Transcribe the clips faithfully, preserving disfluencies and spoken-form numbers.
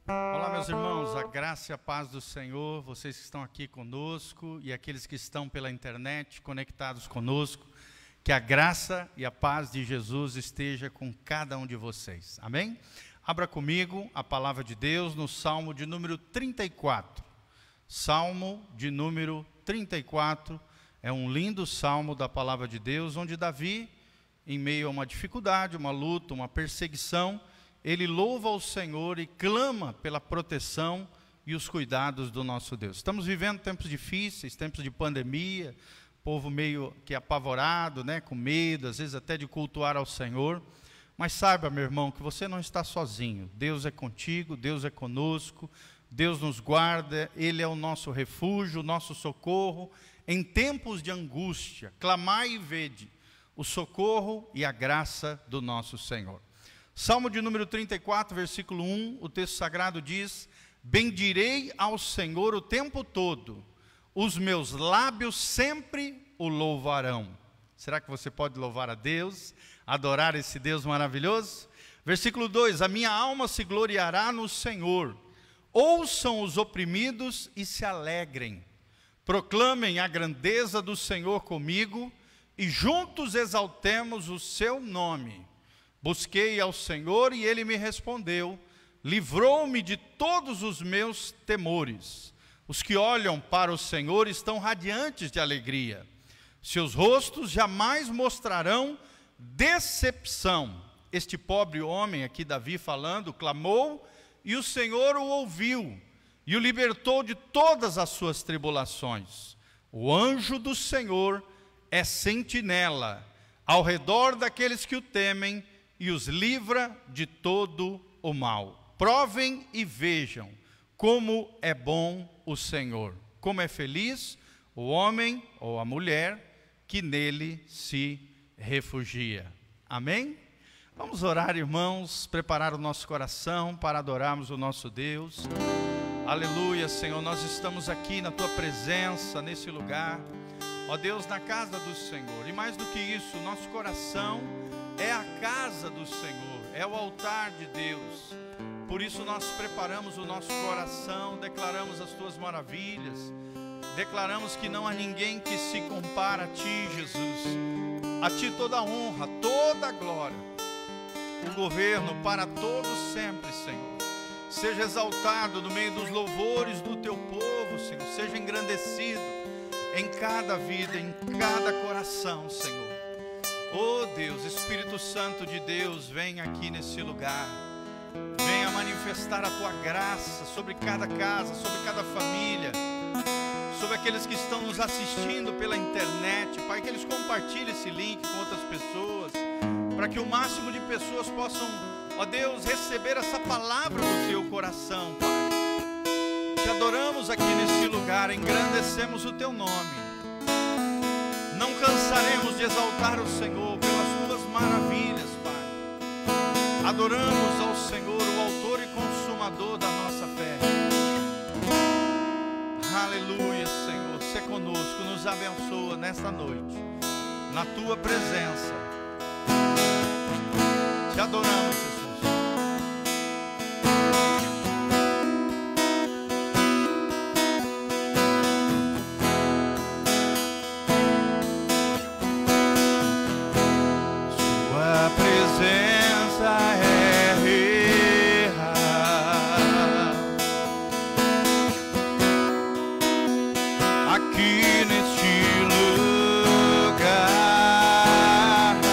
Olá, meus irmãos, a graça e a paz do Senhor, vocês que estão aqui conosco e aqueles que estão pela internet conectados conosco, que a graça e a paz de Jesus esteja com cada um de vocês, amém? Abra comigo a palavra de Deus no Salmo de número trinta e quatro. Salmo de número trinta e quatro é um lindo salmo da palavra de Deus, onde Davi, em meio a uma dificuldade, uma luta, uma perseguição, ele louva o Senhor e clama pela proteção e os cuidados do nosso Deus. Estamos vivendo tempos difíceis, tempos de pandemia, povo meio que apavorado, né, com medo, às vezes até de cultuar ao Senhor. Mas saiba, meu irmão, que você não está sozinho. Deus é contigo, Deus é conosco, Deus nos guarda, Ele é o nosso refúgio, o nosso socorro. Em tempos de angústia, clamai e vede o socorro e a graça do nosso Senhor. Salmo de número trinta e quatro, versículo um, o texto sagrado diz: bendirei ao Senhor o tempo todo, os meus lábios sempre o louvarão. Será que você pode louvar a Deus, adorar esse Deus maravilhoso? Versículo dois, a minha alma se gloriará no Senhor, ouçam os oprimidos e se alegrem, proclamem a grandeza do Senhor comigo, e juntos exaltemos o seu nome. Busquei ao Senhor e Ele me respondeu, livrou-me de todos os meus temores. Os que olham para o Senhor estão radiantes de alegria. Seus rostos jamais mostrarão decepção. Este pobre homem, aqui Davi falando, clamou e o Senhor o ouviu e o libertou de todas as suas tribulações. O anjo do Senhor é sentinela ao redor daqueles que o temem e os livra de todo o mal. Provem e vejam como é bom o Senhor, como é feliz o homem ou a mulher que nele se refugia. Amém? Vamos orar, irmãos, preparar o nosso coração para adorarmos o nosso Deus. Aleluia, Senhor, nós estamos aqui na Tua presença, nesse lugar, ó Deus, na casa do Senhor. E mais do que isso, nosso coração é a casa do Senhor, é o altar de Deus. Por isso nós preparamos o nosso coração, declaramos as Tuas maravilhas, declaramos que não há ninguém que se compara a Ti, Jesus. A Ti toda a honra, toda a glória, o governo para todos sempre, Senhor. Seja exaltado no meio dos louvores do Teu povo, Senhor. Seja engrandecido em cada vida, em cada coração, Senhor. Oh Deus, Espírito Santo de Deus, vem aqui nesse lugar. Venha manifestar a Tua graça sobre cada casa, sobre cada família, sobre aqueles que estão nos assistindo pela internet. Pai, que eles compartilhem esse link com outras pessoas, para que o máximo de pessoas possam, ó Deus, receber essa palavra no Teu coração, Pai. Te adoramos aqui nesse lugar, engrandecemos o Teu nome. Não cansaremos de exaltar o Senhor pelas Tuas maravilhas, Pai. Adoramos ao Senhor, o autor e consumador da nossa fé. Aleluia, Senhor. Sê conosco, nos abençoa nesta noite, na Tua presença. Te adoramos, Jesus. Aqui neste lugar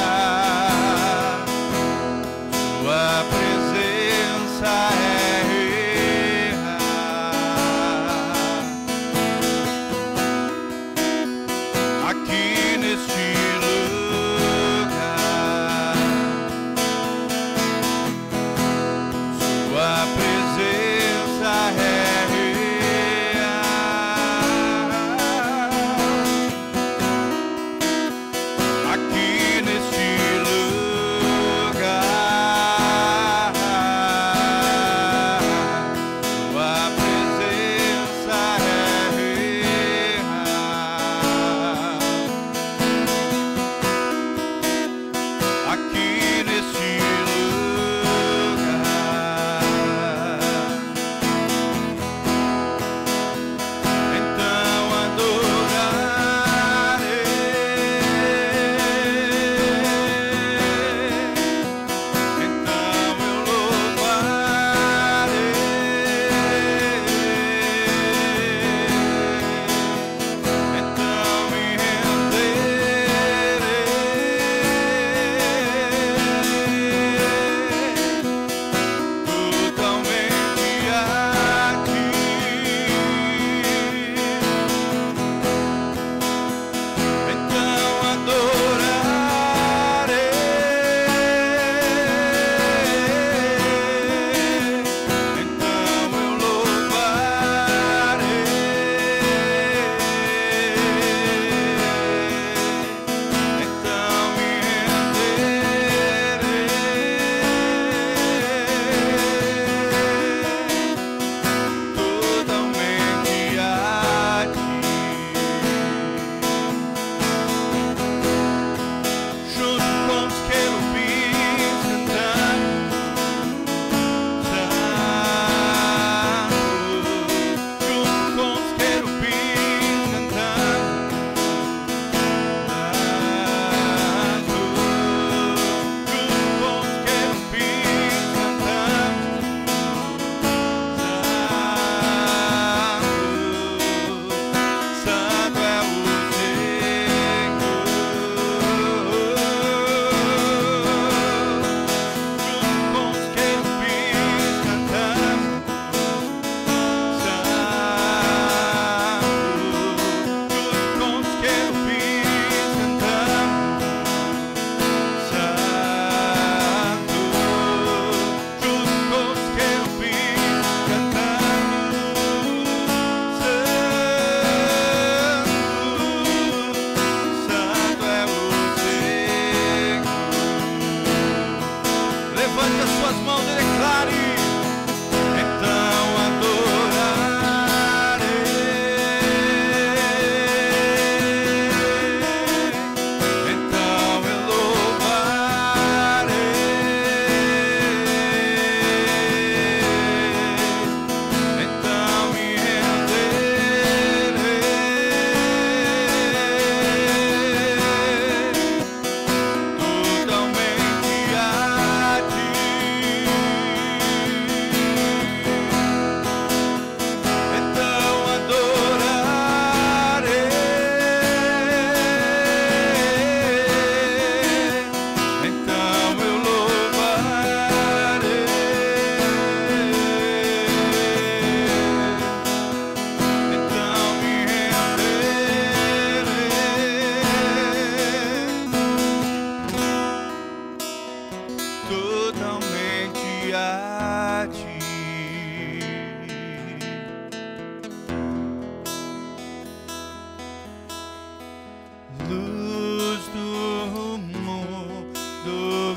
Luz do mundo,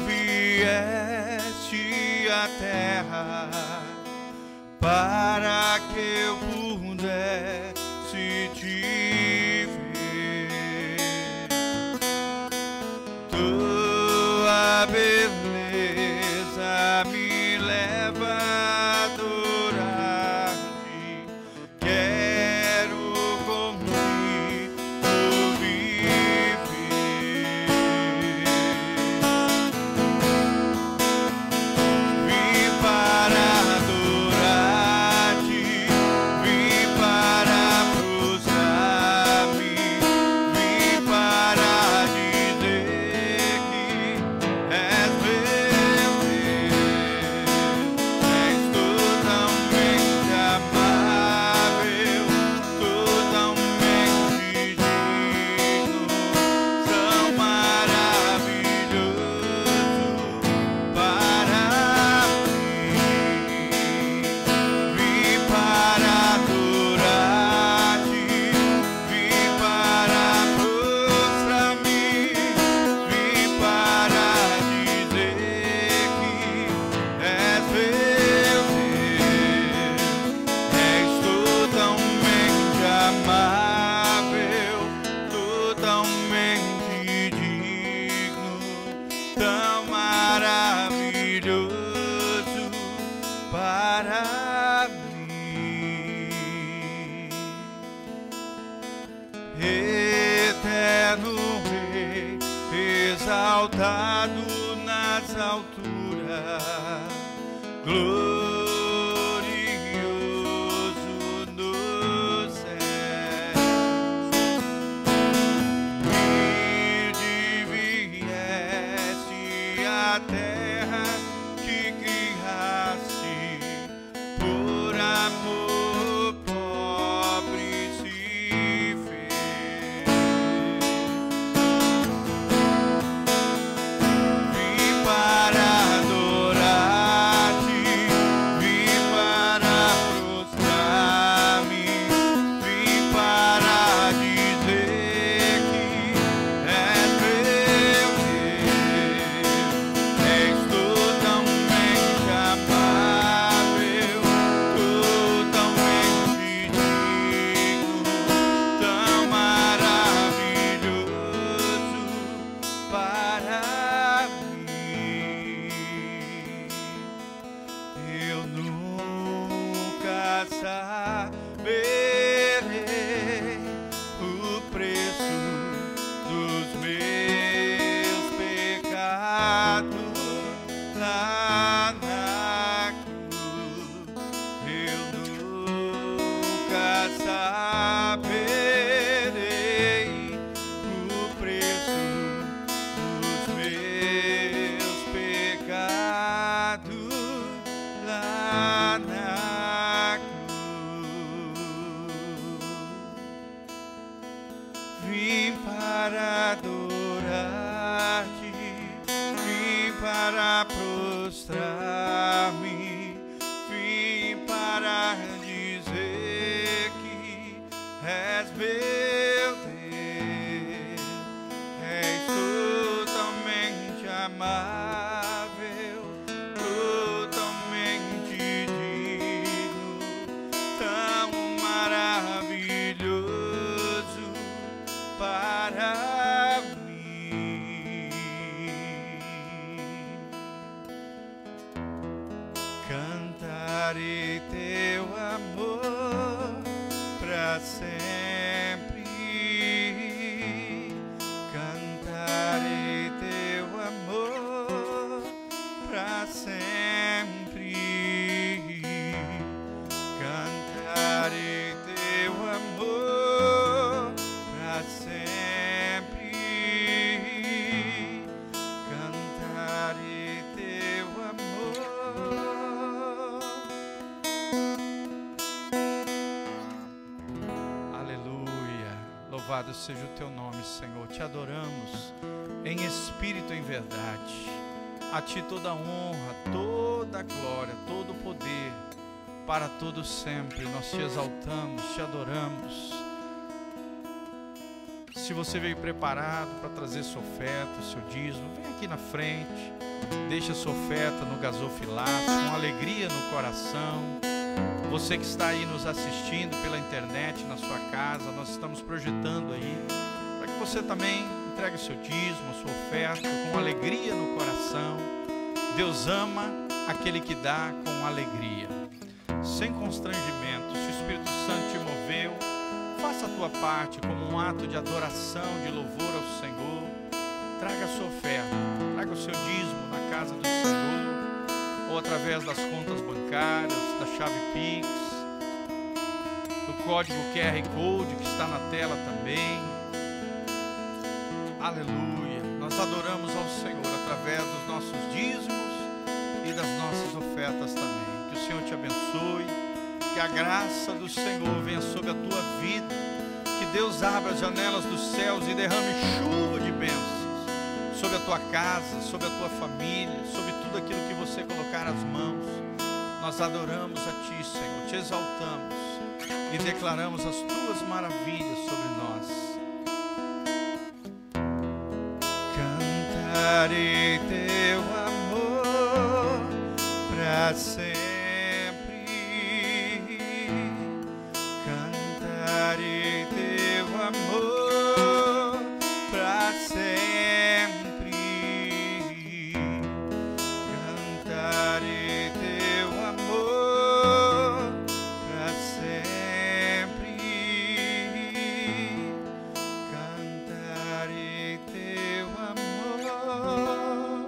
vieste à terra para que eu pudesse te ver. Tua beleza me leva a adorar-te. Quero contigo viver. Vim para adorar-te, vim para prostrar-me, vim para dizer que és meu Deus. És totalmente amável, totalmente digno, tão maravilhoso para mim. Vim para adorar-te, vim para prostrar-me, vim para dizer que és meu Deus. És totalmente amável, totalmente digno, tão maravilhoso para mim. Eterno Rei, exaltado nas alturas, glorioso nos céus. Humilde vieste à terra que criaste, por amor pobre se fez. Vim para adorar-te, vim para prostrar-me, vim para dizer que és meu Deus. És totalmente amável, totalmente digno, tão maravilhoso para mim. Eu nunca saberei o preço dos meus pecados lá na cruz. Eu nunca saberei o preço dos meus pecados lá na cruz. Vim para adorar-te, vim para prostrar-me, vim para dizer que és meu Deus. És totalmente amável, totalmente digno, tão maravilhoso para mim. Cantarei teu amor pra sempre. Cantarei teu amor pra sempre. Cantarei teu amor pra sempre. Cantarei teu amor. Aleluia. Louvado seja o teu nome, Senhor. Te adoramos em espírito e em verdade. A ti toda a honra, toda a glória, todo o poder para todo sempre. Nós te exaltamos, te adoramos. Se você veio preparado para trazer sua oferta, seu dízimo, vem aqui na frente, deixa sua oferta no gasofilaço, com alegria no coração. Você que está aí nos assistindo pela internet, na sua casa, nós estamos projetando aí, para que você também entregue o seu dízimo, a sua oferta, com alegria no coração. Deus ama aquele que dá com alegria, sem constrangimento. Se o Espírito Santo te moveu, faça a tua parte como um ato de adoração, de louvor ao Senhor. Traga a sua oferta, traga o seu dízimo na casa do Senhor, ou através das contas bancárias, da chave Pix, do código Q R Code que está na tela também. Aleluia! Nós adoramos ao Senhor através dos nossos dízimos e das nossas ofertas também. Que o Senhor te abençoe, que a graça do Senhor venha sobre a tua vida, que Deus abra as janelas dos céus e derrame chuva de bênçãos sobre a tua casa, sobre a tua família, sobre tudo aquilo que você colocar as mãos. Nós adoramos a ti, Senhor, te exaltamos e declaramos as tuas maravilhas sobre nós. Cantarei teu amor para sempre. Cantarei teu amor para sempre. Cantarei teu amor para sempre. Cantarei teu amor.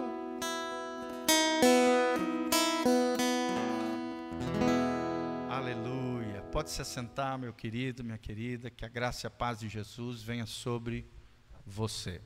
Aleluia. Pode se assentar, meu querido, minha querida, que a graça e a paz de Jesus venha sobre você.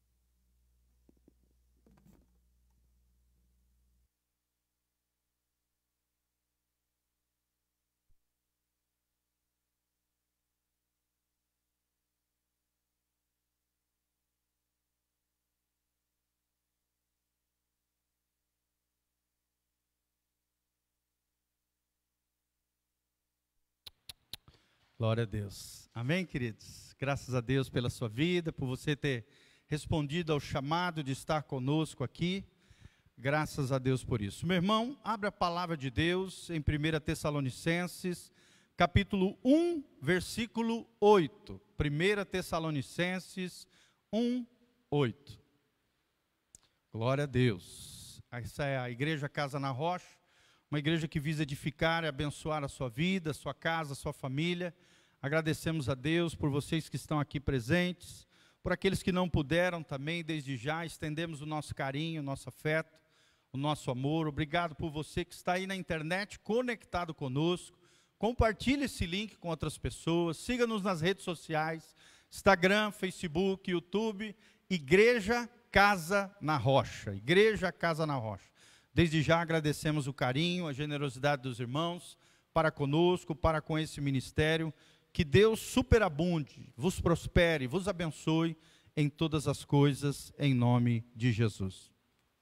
Glória a Deus. Amém, queridos? Graças a Deus pela sua vida, por você ter respondido ao chamado de estar conosco aqui. Graças a Deus por isso. Meu irmão, abre a palavra de Deus em primeira Tessalonicenses, capítulo um, versículo oito. primeira Tessalonicenses um, oito. Glória a Deus. Essa é a Igreja Casa na Rocha, uma igreja que visa edificar e abençoar a sua vida, a sua casa, a sua família. Agradecemos a Deus por vocês que estão aqui presentes, por aqueles que não puderam também, desde já, estendemos o nosso carinho, o nosso afeto, o nosso amor. Obrigado por você que está aí na internet, conectado conosco. Compartilhe esse link com outras pessoas, siga-nos nas redes sociais, Instagram, Facebook, YouTube, Igreja Casa na Rocha, Igreja Casa na Rocha. Desde já agradecemos o carinho, a generosidade dos irmãos para conosco, para com esse ministério. Que Deus superabunde, vos prospere, vos abençoe em todas as coisas, em nome de Jesus.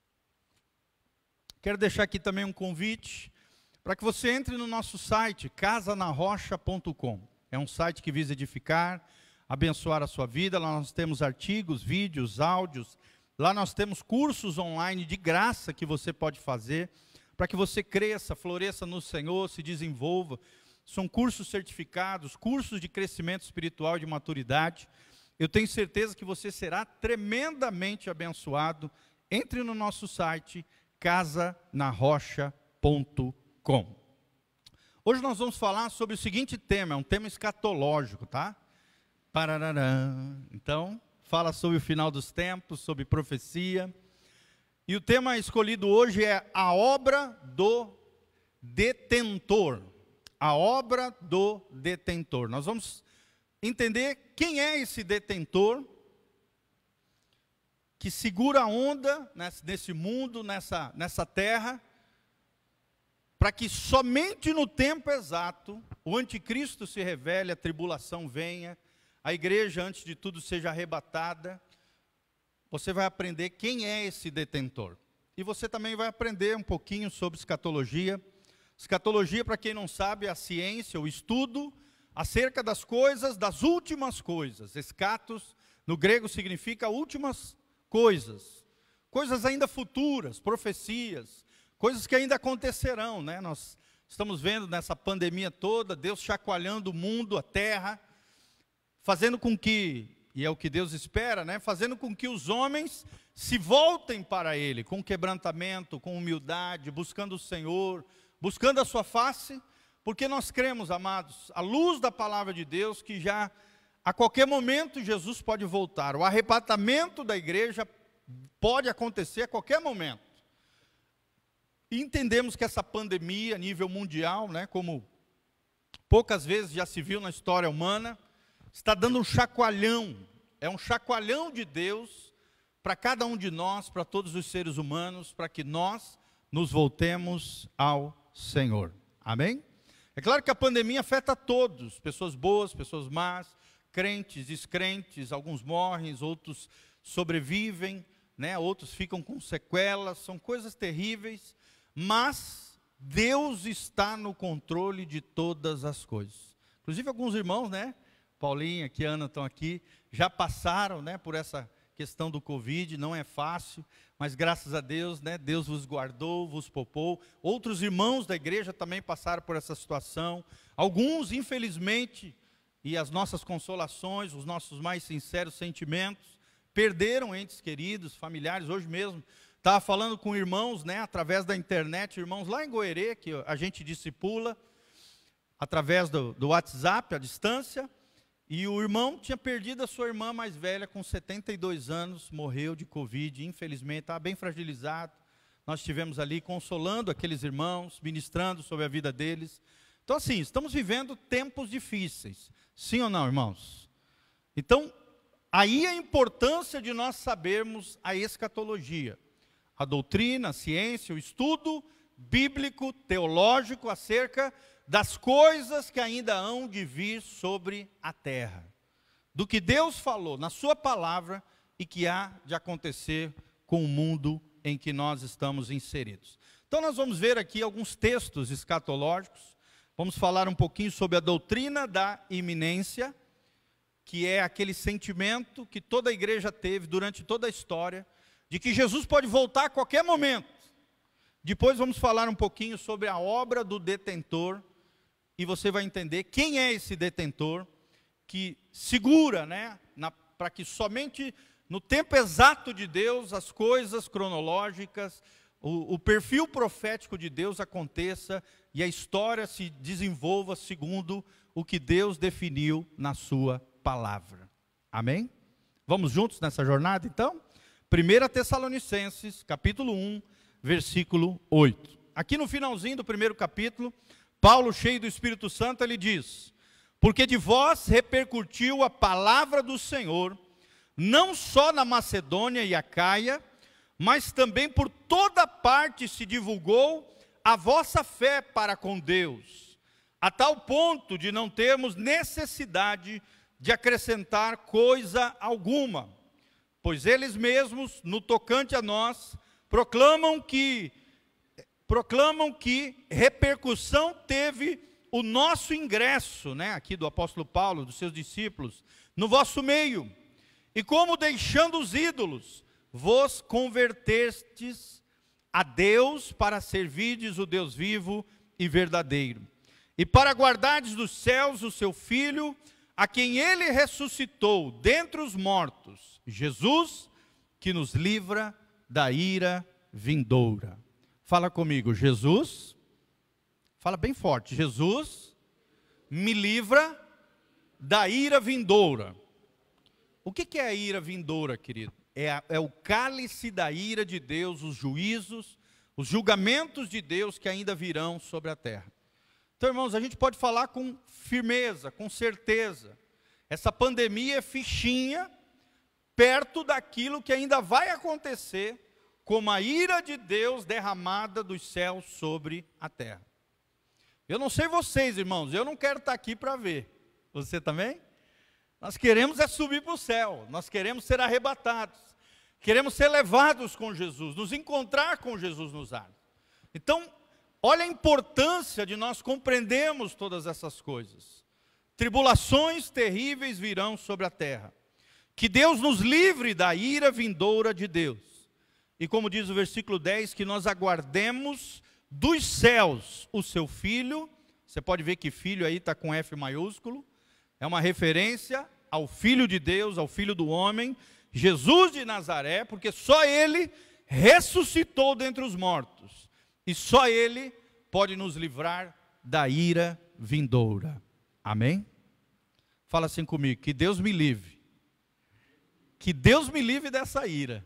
Quero deixar aqui também um convite para que você entre no nosso site, casa na rocha ponto com. É um site que visa edificar, abençoar a sua vida. Lá nós temos artigos, vídeos, áudios. Lá nós temos cursos online de graça que você pode fazer, para que você cresça, floresça no Senhor, se desenvolva. São cursos certificados, cursos de crescimento espiritual e de maturidade. Eu tenho certeza que você será tremendamente abençoado. Entre no nosso site, casa na rocha ponto com. Hoje nós vamos falar sobre o seguinte tema, é um tema escatológico, tá? Parararã. Então, fala sobre o final dos tempos, sobre profecia. E o tema escolhido hoje é a obra do detentor. A obra do detentor. Nós vamos entender quem é esse detentor que segura a onda nesse, nesse mundo, nessa, nessa terra, para que somente no tempo exato o anticristo se revele, a tribulação venha, a igreja antes de tudo seja arrebatada. Você vai aprender quem é esse detentor. E você também vai aprender um pouquinho sobre escatologia, Escatologia, para quem não sabe, é a ciência, o estudo acerca das coisas, das últimas coisas. Escatos, no grego, significa últimas coisas. Coisas ainda futuras, profecias, coisas que ainda acontecerão, né? Nós estamos vendo nessa pandemia toda, Deus chacoalhando o mundo, a terra, fazendo com que, e é o que Deus espera, né? Fazendo com que os homens se voltem para Ele, com quebrantamento, com humildade, buscando o Senhor, buscando a sua face, porque nós cremos, amados, à luz da palavra de Deus, que já a qualquer momento Jesus pode voltar. O arrebatamento da igreja pode acontecer a qualquer momento. E entendemos que essa pandemia a nível mundial, né, como poucas vezes já se viu na história humana, está dando um chacoalhão, é um chacoalhão de Deus para cada um de nós, para todos os seres humanos, para que nós nos voltemos ao Senhor. Amém? É claro que a pandemia afeta todos, pessoas boas, pessoas más, crentes, descrentes, alguns morrem, outros sobrevivem, né? Outros ficam com sequelas, são coisas terríveis, mas Deus está no controle de todas as coisas. Inclusive alguns irmãos, né? Paulinha, que Ana estão aqui, já passaram, né, por essa questão do Covid, não é fácil, mas graças a Deus, né, Deus vos guardou, vos poupou. Outros irmãos da igreja também passaram por essa situação. Alguns, infelizmente, e as nossas consolações, os nossos mais sinceros sentimentos, perderam entes queridos, familiares. Hoje mesmo, estava falando com irmãos, né, através da internet, irmãos lá em Goerê, que a gente discipula, através do, do WhatsApp, à distância. E o irmão tinha perdido a sua irmã mais velha, com setenta e dois anos, morreu de Covid, infelizmente, estava bem fragilizado. Nós estivemos ali consolando aqueles irmãos, ministrando sobre a vida deles. Então, assim, estamos vivendo tempos difíceis. Sim ou não, irmãos? Então, aí a importância de nós sabermos a escatologia, a doutrina, a ciência, o estudo bíblico, teológico, acerca das coisas que ainda hão de vir sobre a terra, do que Deus falou na sua palavra e que há de acontecer com o mundo em que nós estamos inseridos. Então nós vamos ver aqui alguns textos escatológicos, vamos falar um pouquinho sobre a doutrina da iminência, que é aquele sentimento que toda a igreja teve durante toda a história, de que Jesus pode voltar a qualquer momento. Depois vamos falar um pouquinho sobre a obra do detentor, e você vai entender quem é esse detentor que segura, né, para que somente no tempo exato de Deus as coisas cronológicas, o, o perfil profético de Deus aconteça e a história se desenvolva segundo o que Deus definiu na sua palavra. Amém? Vamos juntos nessa jornada então? primeira Tessalonicenses, capítulo um, versículo oito. Aqui no finalzinho do primeiro capítulo, Paulo, cheio do Espírito Santo, ele diz: porque de vós repercutiu a palavra do Senhor, não só na Macedônia e Acaia, mas também por toda parte se divulgou a vossa fé para com Deus, a tal ponto de não termos necessidade de acrescentar coisa alguma, pois eles mesmos, no tocante a nós, proclamam que proclamam que repercussão teve o nosso ingresso, né, aqui do apóstolo Paulo, dos seus discípulos, no vosso meio, e como deixando os ídolos, vos convertestes a Deus para servirdes o Deus vivo e verdadeiro, e para guardardes dos céus o seu Filho, a quem ele ressuscitou dentre os mortos, Jesus, que nos livra da ira vindoura. Fala comigo, Jesus, fala bem forte, Jesus me livra da ira vindoura. O que, que é a ira vindoura, querido? É, a, é o cálice da ira de Deus, os juízos, os julgamentos de Deus que ainda virão sobre a terra. Então, irmãos, a gente pode falar com firmeza, com certeza. Essa pandemia é fichinha perto daquilo que ainda vai acontecer, como a ira de Deus derramada dos céus sobre a terra. Eu não sei vocês, irmãos, eu não quero estar aqui para ver. Você também? Nós queremos é subir para o céu, nós queremos ser arrebatados, queremos ser levados com Jesus, nos encontrar com Jesus nos ares. Então, olha a importância de nós compreendermos todas essas coisas. Tribulações terríveis virão sobre a terra. Que Deus nos livre da ira vindoura de Deus. E como diz o versículo dez, que nós aguardemos dos céus o seu Filho. Você pode ver que filho aí está com F maiúsculo. É uma referência ao Filho de Deus, ao Filho do homem, Jesus de Nazaré, porque só Ele ressuscitou dentre os mortos. E só Ele pode nos livrar da ira vindoura. Amém? Fala assim comigo, que Deus me livre. Que Deus me livre dessa ira.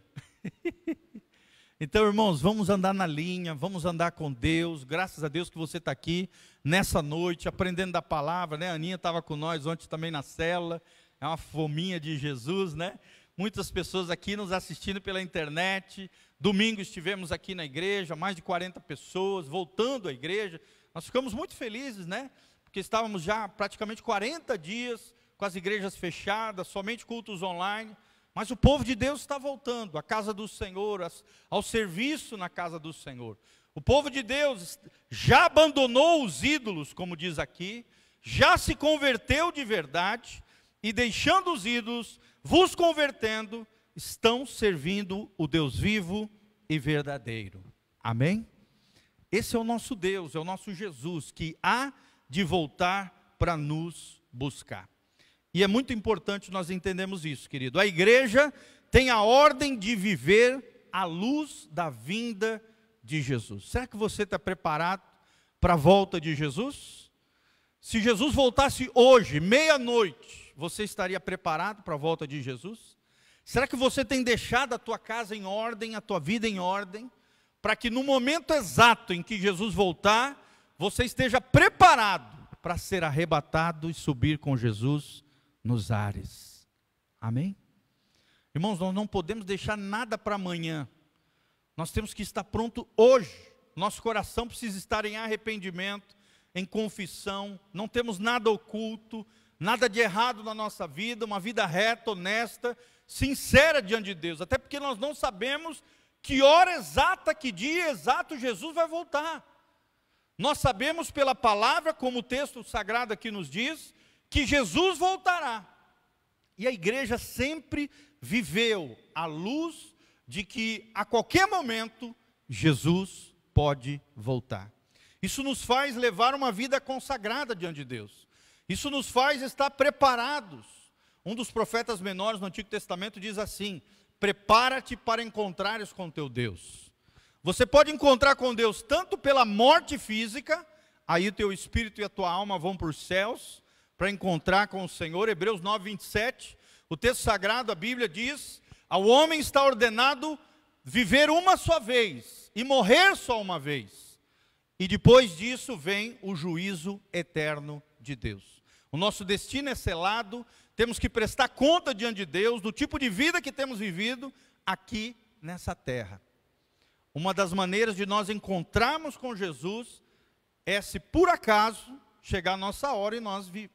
Então, irmãos, vamos andar na linha, vamos andar com Deus. Graças a Deus que você está aqui nessa noite, aprendendo da palavra, né? A Aninha estava com nós ontem também na cela. É uma fominha de Jesus, né? Muitas pessoas aqui nos assistindo pela internet. Domingo estivemos aqui na igreja, mais de quarenta pessoas, voltando à igreja. Nós ficamos muito felizes, né? Porque estávamos já praticamente quarenta dias com as igrejas fechadas, somente cultos online. Mas o povo de Deus está voltando à casa do Senhor, ao serviço na casa do Senhor. O povo de Deus já abandonou os ídolos, como diz aqui, já se converteu de verdade, e deixando os ídolos, vos convertendo, estão servindo o Deus vivo e verdadeiro. Amém? Esse é o nosso Deus, é o nosso Jesus, que há de voltar para nos buscar. E é muito importante nós entendermos isso, querido. A igreja tem a ordem de viver à luz da vinda de Jesus. Será que você está preparado para a volta de Jesus? Se Jesus voltasse hoje, meia-noite, você estaria preparado para a volta de Jesus? Será que você tem deixado a tua casa em ordem, a tua vida em ordem, para que no momento exato em que Jesus voltar, você esteja preparado para ser arrebatado e subir com Jesus nos ares? Amém? Irmãos, nós não podemos deixar nada para amanhã. Nós temos que estar pronto hoje. Nosso coração precisa estar em arrependimento, em confissão. Não temos nada oculto, nada de errado na nossa vida, uma vida reta, honesta, sincera diante de Deus. Até porque nós não sabemos que hora exata, que dia exato Jesus vai voltar. Nós sabemos pela palavra, como o texto sagrado aqui nos diz, que Jesus voltará. E a igreja sempre viveu à luz de que a qualquer momento Jesus pode voltar. Isso nos faz levar uma vida consagrada diante de Deus. Isso nos faz estar preparados. Um dos profetas menores no Antigo Testamento diz assim: prepara-te para encontrares com teu Deus. Você pode encontrar com Deus tanto pela morte física, aí o teu espírito e a tua alma vão para os céus, para encontrar com o Senhor. Hebreus nove, vinte e sete, o texto sagrado, a Bíblia diz: ao homem está ordenado viver uma só vez, e morrer só uma vez, e depois disso vem o juízo eterno de Deus. O nosso destino é selado, temos que prestar conta diante de Deus, do tipo de vida que temos vivido aqui nessa terra. Uma das maneiras de nós encontrarmos com Jesus, é se por acaso chegar a nossa hora e nós vi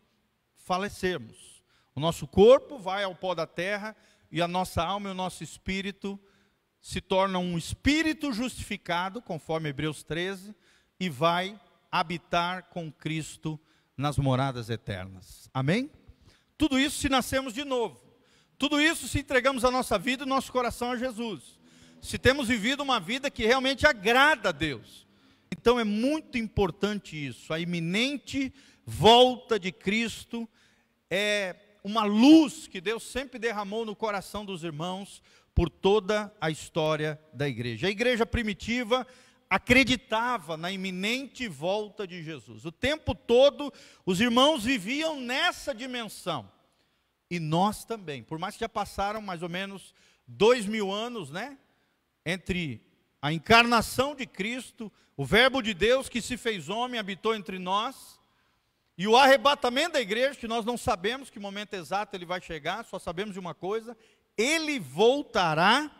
falecermos. O nosso corpo vai ao pó da terra e a nossa alma e o nosso espírito se tornam um espírito justificado, conforme Hebreus treze, e vai habitar com Cristo nas moradas eternas. Amém? Tudo isso se nascemos de novo. Tudo isso se entregamos a nossa vida e nosso coração a Jesus. Se temos vivido uma vida que realmente agrada a Deus. Então é muito importante isso. A iminente volta de Cristo é uma luz que Deus sempre derramou no coração dos irmãos por toda a história da igreja. A igreja primitiva acreditava na iminente volta de Jesus. O tempo todo os irmãos viviam nessa dimensão. E nós também, por mais que já passaram mais ou menos dois mil anos, né? Entre a encarnação de Cristo, o verbo de Deus que se fez homem, habitou entre nós, e o arrebatamento da igreja, que nós não sabemos que momento exato ele vai chegar, só sabemos de uma coisa: ele voltará.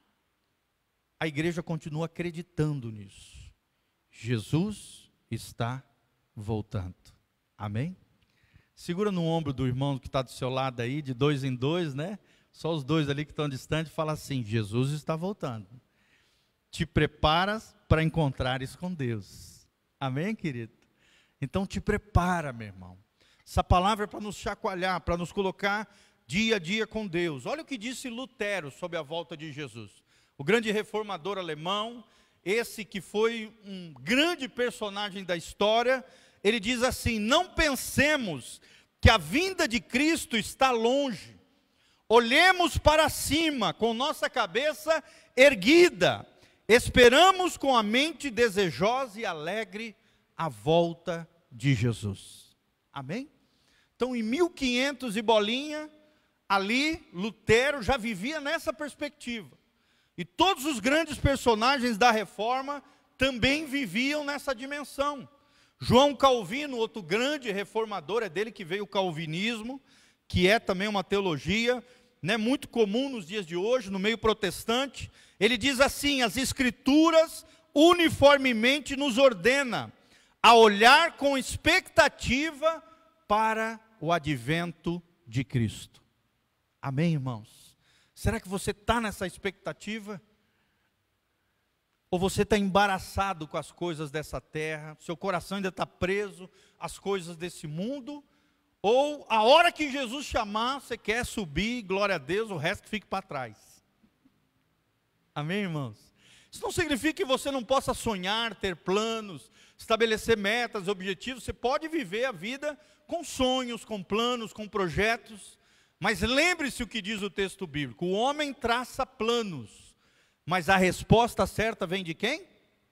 A igreja continua acreditando nisso. Jesus está voltando. Amém? Segura no ombro do irmão que está do seu lado aí, de dois em dois, né? Só os dois ali que estão distantes, fala assim: Jesus está voltando. Te preparas para encontrares com Deus. Amém, querido? Então te prepara, meu irmão. Essa palavra é para nos chacoalhar, para nos colocar dia a dia com Deus. Olha o que disse Lutero sobre a volta de Jesus. O grande reformador alemão, esse que foi um grande personagem da história, ele diz assim: não pensemos que a vinda de Cristo está longe. Olhemos para cima, com nossa cabeça erguida. Esperamos com a mente desejosa e alegre a volta de Jesus. Amém? Então, em mil e quinhentos e bolinha, ali, Lutero já vivia nessa perspectiva. E todos os grandes personagens da Reforma também viviam nessa dimensão. João Calvino, outro grande reformador, é dele que veio o calvinismo, que é também uma teologia, né, muito comum nos dias de hoje, no meio protestante. Ele diz assim: as Escrituras uniformemente nos ordena a olhar com expectativa para o advento de Cristo. Amém, irmãos? Será que você está nessa expectativa? Ou você está embaraçado com as coisas dessa terra? Seu coração ainda está preso às coisas desse mundo? Ou a hora que Jesus chamar, você quer subir, glória a Deus, o resto fique para trás? Amém, irmãos? Isso não significa que você não possa sonhar, ter planos, estabelecer metas, objetivos. Você pode viver a vida com sonhos, com planos, com projetos. Mas lembre-se o que diz o texto bíblico: o homem traça planos, mas a resposta certa vem de quem?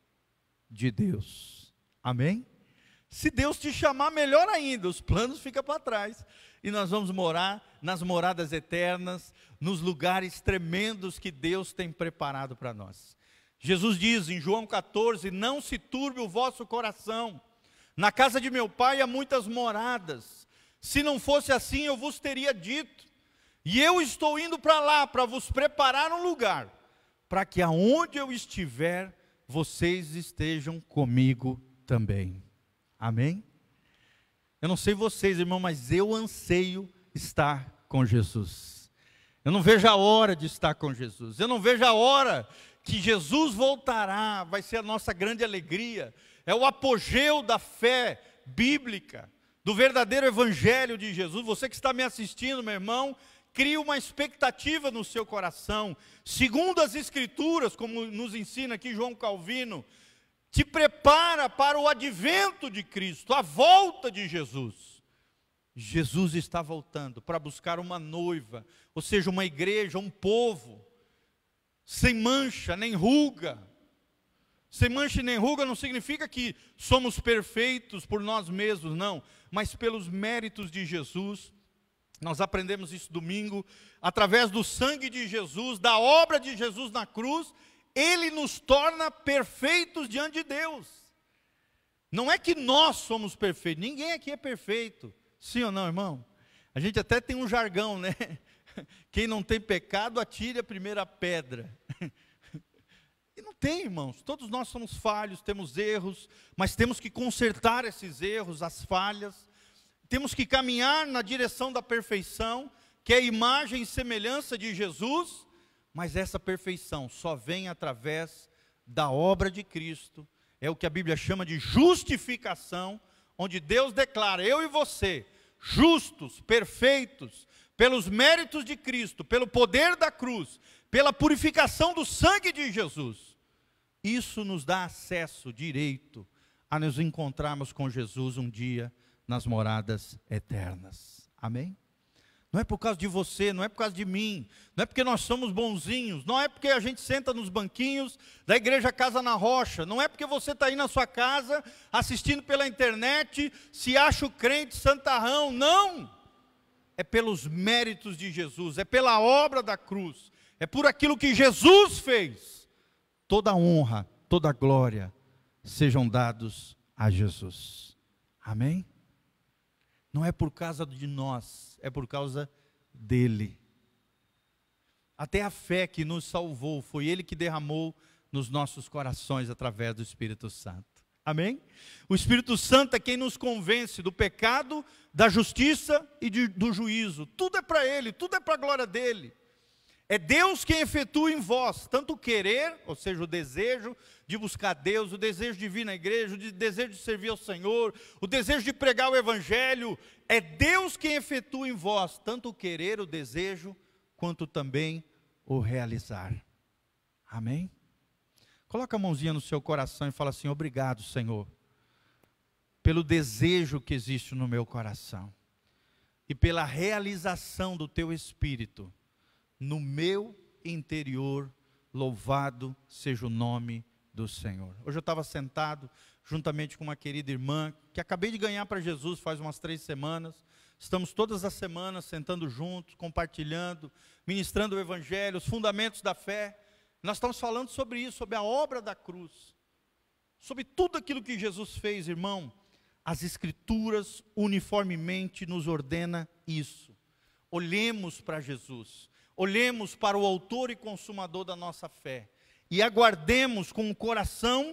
De Deus. Amém? Se Deus te chamar, melhor ainda, os planos ficam para trás. E nós vamos morar nas moradas eternas, nos lugares tremendos que Deus tem preparado para nós. Jesus diz em João quatorze: não se turbe o vosso coração. Na casa de meu pai há muitas moradas. Se não fosse assim, eu vos teria dito. E eu estou indo para lá, para vos preparar um lugar, para que aonde eu estiver, vocês estejam comigo também. Amém? Eu não sei vocês, irmão, mas eu anseio estar com Jesus. Eu não vejo a hora de estar com Jesus. Eu não vejo a hora que Jesus voltará. Vai ser a nossa grande alegria. É o apogeu da fé bíblica, do verdadeiro evangelho de Jesus. Você que está me assistindo, meu irmão, crie uma expectativa no seu coração. Segundo as Escrituras, como nos ensina aqui João Calvino, te prepara para o advento de Cristo, a volta de Jesus. Jesus está voltando para buscar uma noiva, ou seja, uma igreja, um povo, sem mancha nem ruga. Sem mancha nem ruga não significa que somos perfeitos por nós mesmos, não, mas pelos méritos de Jesus. Nós aprendemos isso domingo, através do sangue de Jesus, da obra de Jesus na cruz, Ele nos torna perfeitos diante de Deus. Não é que nós somos perfeitos, ninguém aqui é perfeito, sim ou não, irmão? A gente até tem um jargão, né? Quem não tem pecado, atire a primeira pedra. E não tem, irmãos, todos nós somos falhos, temos erros, mas temos que consertar esses erros, as falhas. Temos que caminhar na direção da perfeição, que é a imagem e semelhança de Jesus, mas essa perfeição só vem através da obra de Cristo. É o que a Bíblia chama de justificação, onde Deus declara: eu e você, justos, perfeitos, pelos méritos de Cristo, pelo poder da cruz, pela purificação do sangue de Jesus. Isso nos dá acesso, direito, a nos encontrarmos com Jesus um dia nas moradas eternas. Amém? Não é por causa de você, não é por causa de mim, não é porque nós somos bonzinhos, não é porque a gente senta nos banquinhos da igreja Casa na Rocha, não é porque você está aí na sua casa, assistindo pela internet, se acha o crente santarrão, não! É pelos méritos de Jesus, é pela obra da cruz, é por aquilo que Jesus fez. Toda honra, toda glória sejam dados a Jesus. Amém? Não é por causa de nós, é por causa dele. Até a fé que nos salvou, foi ele que derramou nos nossos corações através do Espírito Santo. Amém? O Espírito Santo é quem nos convence do pecado, da justiça e de, do juízo. Tudo é para ele, tudo é para a glória dele. É Deus quem efetua em vós, tanto o querer, ou seja, o desejo de buscar Deus, o desejo de vir na igreja, o desejo de servir ao Senhor, o desejo de pregar o Evangelho. É Deus quem efetua em vós, tanto o querer, o desejo, quanto também o realizar. Amém? Coloca a mãozinha no seu coração e fala assim: obrigado, Senhor, pelo desejo que existe no meu coração e pela realização do teu Espírito no meu interior. Louvado seja o nome do Senhor. Hoje eu estava sentado juntamente com uma querida irmã que acabei de ganhar para Jesus faz umas três semanas. Estamos todas as semanas sentando juntos, compartilhando, ministrando o Evangelho, os fundamentos da fé. Nós estamos falando sobre isso, sobre a obra da cruz, sobre tudo aquilo que Jesus fez, irmão. As Escrituras uniformemente nos ordena isso. Olhemos para Jesus, olhemos para o autor e consumador da nossa fé e aguardemos com o coração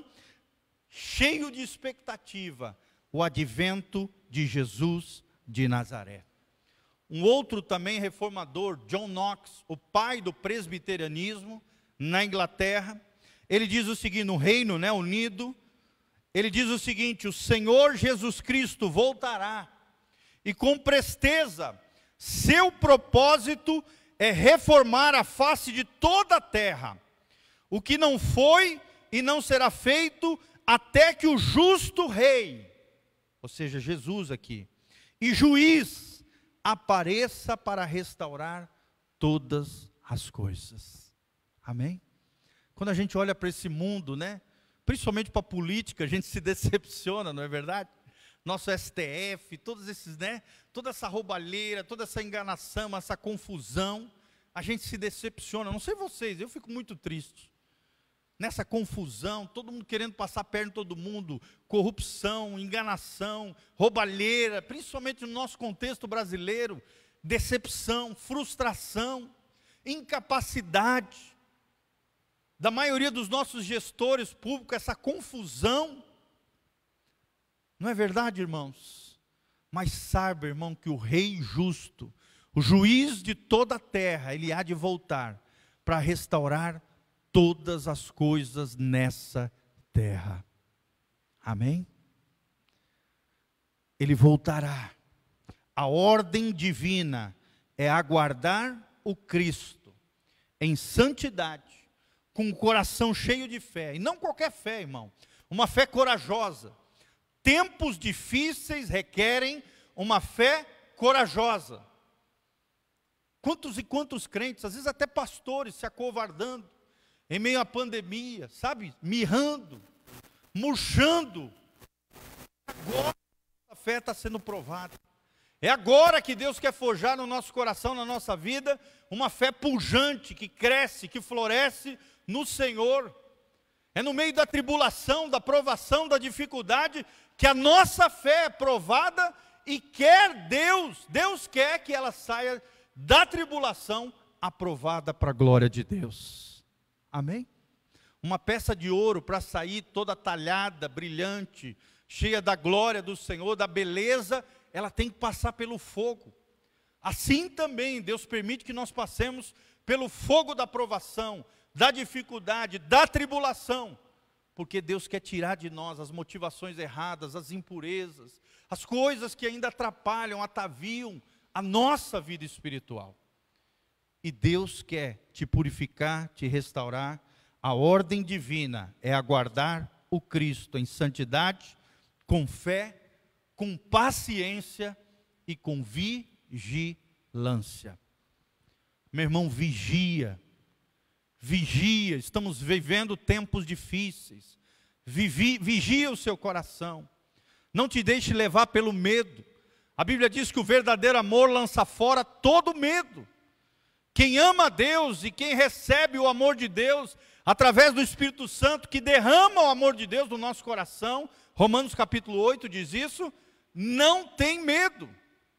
cheio de expectativa o advento de Jesus de Nazaré. Um outro também reformador, John Knox, o pai do presbiterianismo na Inglaterra, ele diz o seguinte, no Reino, né, Unido, ele diz o seguinte: o Senhor Jesus Cristo voltará, e com presteza, seu propósito é reformar a face de toda a terra, o que não foi e não será feito até que o justo rei, ou seja, Jesus aqui, e juiz, apareça para restaurar todas as coisas. Amém? Quando a gente olha para esse mundo, né, principalmente para a política, a gente se decepciona, não é verdade? Nosso S T F, todos esses, né, toda essa roubalheira, toda essa enganação, essa confusão, a gente se decepciona. Não sei vocês, eu fico muito triste. Nessa confusão, todo mundo querendo passar perto de todo mundo, corrupção, enganação, roubalheira, principalmente no nosso contexto brasileiro, decepção, frustração, incapacidade da maioria dos nossos gestores públicos, essa confusão. Não é verdade, irmãos? Mas saiba, irmão, que o rei justo, o juiz de toda a terra, ele há de voltar para restaurar todas as coisas nessa terra. Amém? Ele voltará. A ordem divina é aguardar o Cristo em santidade, com o coração cheio de fé, e não qualquer fé, irmão, uma fé corajosa. Tempos difíceis requerem uma fé corajosa. Quantos e quantos crentes, às vezes até pastores, se acovardando, em meio à pandemia, sabe, mirrando, murchando. Agora a fé está sendo provada. É agora que Deus quer forjar no nosso coração, na nossa vida, uma fé pujante, que cresce, que floresce no Senhor. É no meio da tribulação, da provação, da dificuldade, que a nossa fé é provada, e quer Deus, Deus quer que ela saia da tribulação aprovada para a glória de Deus. Amém? Uma peça de ouro para sair toda talhada, brilhante, cheia da glória do Senhor, da beleza, ela tem que passar pelo fogo. Assim também Deus permite que nós passemos pelo fogo da provação, da dificuldade, da tribulação, porque Deus quer tirar de nós as motivações erradas, as impurezas, as coisas que ainda atrapalham, ataviam a nossa vida espiritual. E Deus quer te purificar, te restaurar. A ordem divina é aguardar o Cristo em santidade, com fé, com paciência e com vigilância. Meu irmão, vigia. Vigia, estamos vivendo tempos difíceis. Vivi, vigia o seu coração. Não te deixe levar pelo medo. A Bíblia diz que o verdadeiro amor lança fora todo medo. Quem ama a Deus e quem recebe o amor de Deus, através do Espírito Santo, que derrama o amor de Deus no nosso coração, Romanos capítulo oito diz isso, não tem medo.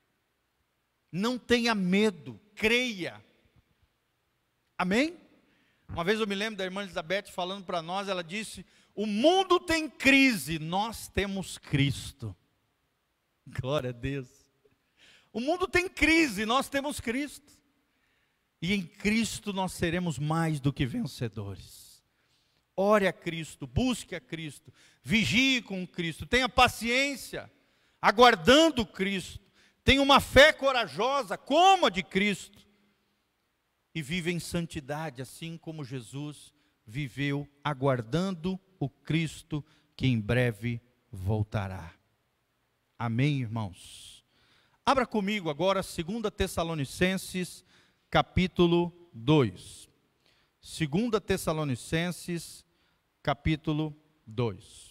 Não tenha medo, creia. Amém? Uma vez eu me lembro da irmã Elizabeth falando para nós, ela disse: o mundo tem crise, nós temos Cristo. Glória a Deus. O mundo tem crise, nós temos Cristo. E em Cristo nós seremos mais do que vencedores. Ore a Cristo, busque a Cristo, vigie com Cristo, tenha paciência, aguardando Cristo. Tenha uma fé corajosa, como a de Cristo. E vive em santidade, assim como Jesus viveu, aguardando o Cristo que em breve voltará. Amém, irmãos? Abra comigo agora segunda Tessalonicenses, capítulo dois. segunda Tessalonicenses, capítulo dois.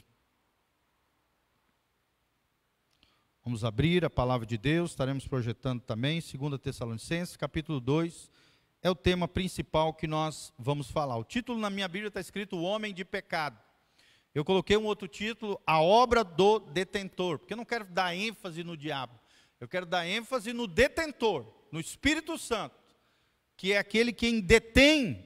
Vamos abrir a palavra de Deus, estaremos projetando também, segunda Tessalonicenses, capítulo dois, é o tema principal que nós vamos falar. O título na minha Bíblia está escrito, O Homem de Pecado. Eu coloquei um outro título, A Obra do Detentor, porque eu não quero dar ênfase no diabo, eu quero dar ênfase no detentor, no Espírito Santo, que é aquele quem detém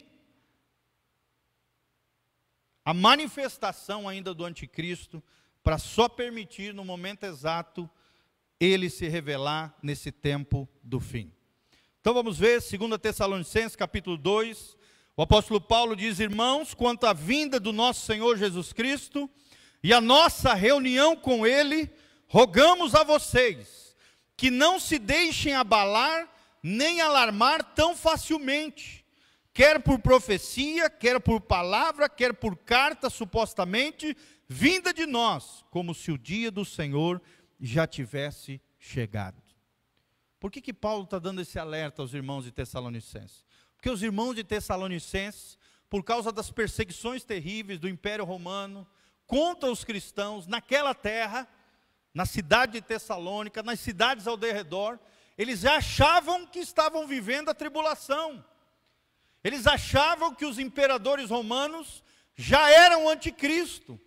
a manifestação ainda do anticristo, para só permitir no momento exato ele se revelar nesse tempo do fim. Então vamos ver, segunda Tessalonicenses, capítulo dois, o apóstolo Paulo diz, irmãos, quanto à vinda do nosso Senhor Jesus Cristo e a nossa reunião com Ele, rogamos a vocês, que não se deixem abalar, nem alarmar tão facilmente, quer por profecia, quer por palavra, quer por carta, supostamente, vinda de nós, como se o dia do Senhor já tivesse chegado. Por que que Paulo está dando esse alerta aos irmãos de Tessalonicenses? Porque os irmãos de Tessalonicenses, por causa das perseguições terríveis do Império Romano, contra os cristãos, naquela terra, na cidade de Tessalônica, nas cidades ao derredor, eles achavam que estavam vivendo a tribulação. Eles achavam que os imperadores romanos já eram anticristo.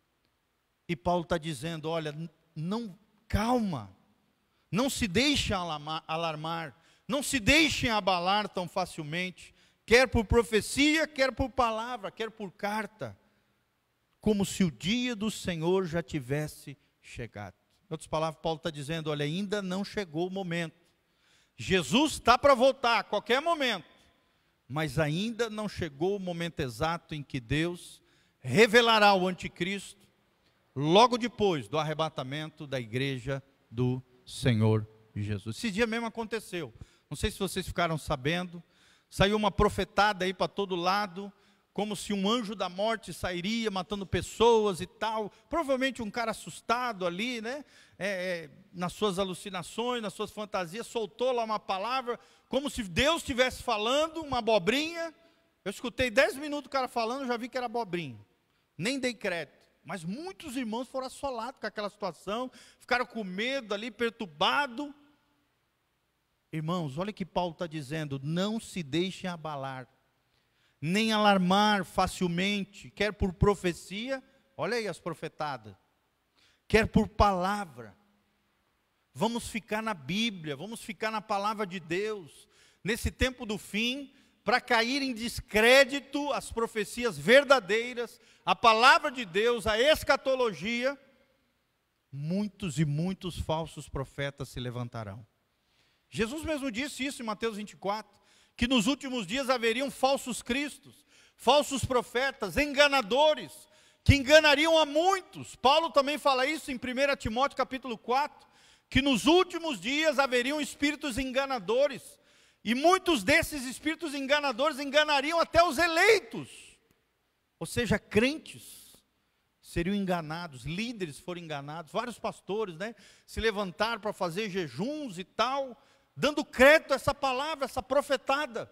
E Paulo está dizendo, olha, não, calma, não se deixem alarmar, alarmar, não se deixem abalar tão facilmente, quer por profecia, quer por palavra, quer por carta, como se o dia do Senhor já tivesse chegado. Em outras palavras, Paulo está dizendo, olha, ainda não chegou o momento. Jesus está para voltar a qualquer momento, mas ainda não chegou o momento exato em que Deus revelará o anticristo, logo depois do arrebatamento da igreja do Senhor Jesus. Esse dia mesmo aconteceu, não sei se vocês ficaram sabendo, saiu uma profetada aí para todo lado, como se um anjo da morte sairia matando pessoas e tal, provavelmente um cara assustado ali, né, é, é, nas suas alucinações, nas suas fantasias, soltou lá uma palavra, como se Deus estivesse falando, uma abobrinha. Eu escutei dez minutos o cara falando, já vi que era abobrinha, nem dei crédito. Mas muitos irmãos foram assolados com aquela situação, ficaram com medo ali, perturbados. Irmãos, olha o que Paulo está dizendo, não se deixem abalar, nem alarmar facilmente, quer por profecia, olha aí as profetadas, quer por palavra. Vamos ficar na Bíblia, vamos ficar na palavra de Deus, nesse tempo do fim, para cair em descrédito as profecias verdadeiras, a palavra de Deus, a escatologia, muitos e muitos falsos profetas se levantarão. Jesus mesmo disse isso em Mateus vinte e quatro, que nos últimos dias haveriam falsos cristos, falsos profetas, enganadores, que enganariam a muitos. Paulo também fala isso em primeira Timóteo capítulo quatro, que nos últimos dias haveriam espíritos enganadores, e muitos desses espíritos enganadores enganariam até os eleitos, ou seja, crentes seriam enganados, líderes foram enganados, vários pastores, né, se levantaram para fazer jejuns e tal, dando crédito a essa palavra, essa profetada.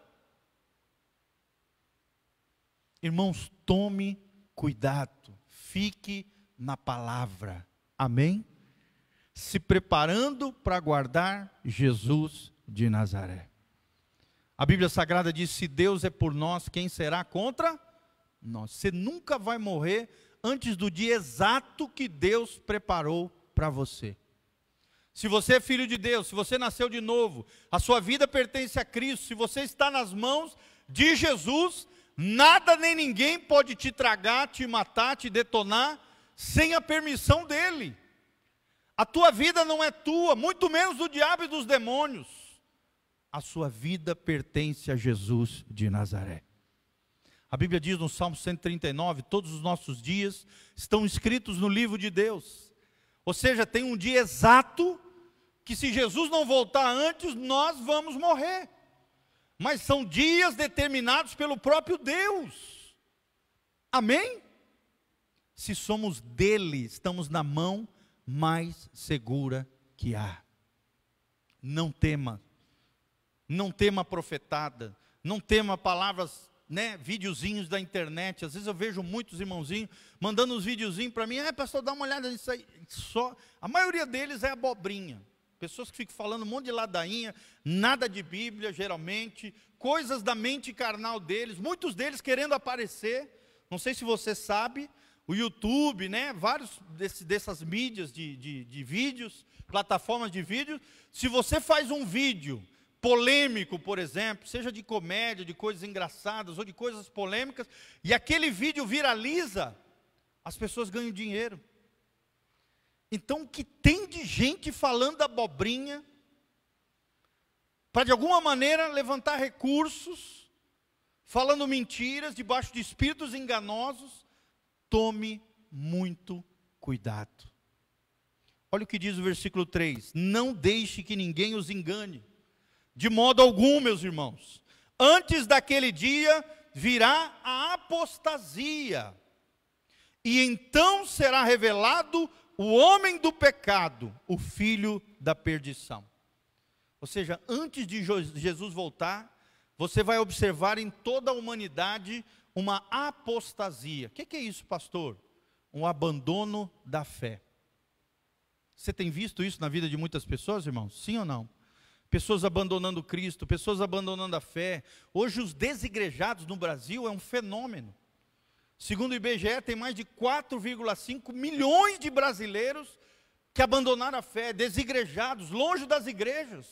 Irmãos, tome cuidado, fique na palavra, amém? Se preparando para aguardar Jesus de Nazaré. A Bíblia Sagrada diz, se Deus é por nós, quem será contra nós? Você nunca vai morrer antes do dia exato que Deus preparou para você. Se você é filho de Deus, se você nasceu de novo, a sua vida pertence a Cristo, se você está nas mãos de Jesus, nada nem ninguém pode te tragar, te matar, te detonar, sem a permissão dEle. A tua vida não é tua, muito menos do diabo e dos demônios. a sua vida pertence a Jesus de Nazaré. A Bíblia diz no Salmo cento e trinta e nove, todos os nossos dias estão escritos no livro de Deus. Ou seja, tem um dia exato que se Jesus não voltar antes, nós vamos morrer. Mas são dias determinados pelo próprio Deus. Amém? Se somos dele, estamos na mão mais segura que há. Não tema, não tema profetada, não tema palavras, né, videozinhos da internet. Às vezes eu vejo muitos irmãozinhos mandando uns videozinhos para mim, é, pastor, dá uma olhada nisso aí. Só, a maioria deles é abobrinha. Pessoas que ficam falando um monte de ladainha, nada de Bíblia, geralmente, coisas da mente carnal deles, muitos deles querendo aparecer. Não sei se você sabe, o YouTube, né, vários desse, dessas mídias de, de, de vídeos, plataformas de vídeo, se você faz um vídeo polêmico, por exemplo, seja de comédia, de coisas engraçadas ou de coisas polêmicas, e aquele vídeo viraliza, as pessoas ganham dinheiro. Então, o que tem de gente falando abobrinha, para de alguma maneira levantar recursos, falando mentiras, debaixo de espíritos enganosos, tome muito cuidado. Olha o que diz o versículo três, não deixe que ninguém os engane, de modo algum, meus irmãos, antes daquele dia virá a apostasia, e então será revelado o homem do pecado, o filho da perdição. Ou seja, antes de Jesus voltar, você vai observar em toda a humanidade uma apostasia. O que é isso, pastor? Um abandono da fé. Você tem visto isso na vida de muitas pessoas, irmãos? Sim ou não? Pessoas abandonando Cristo, pessoas abandonando a fé. Hoje os desigrejados no Brasil é um fenômeno. Segundo o I B G E, tem mais de quatro vírgula cinco milhões de brasileiros que abandonaram a fé, desigrejados, longe das igrejas.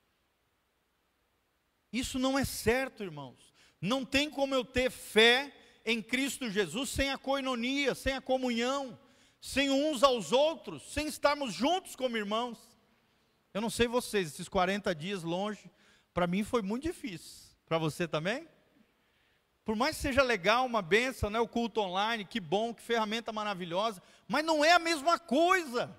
Isso não é certo, irmãos. Não tem como eu ter fé em Cristo Jesus sem a coinonia, sem a comunhão, sem uns aos outros, sem estarmos juntos como irmãos. Eu não sei vocês, esses quarenta dias longe, para mim foi muito difícil. Para você também? Por mais que seja legal, uma bênção, né, o culto online, que bom, que ferramenta maravilhosa, mas não é a mesma coisa.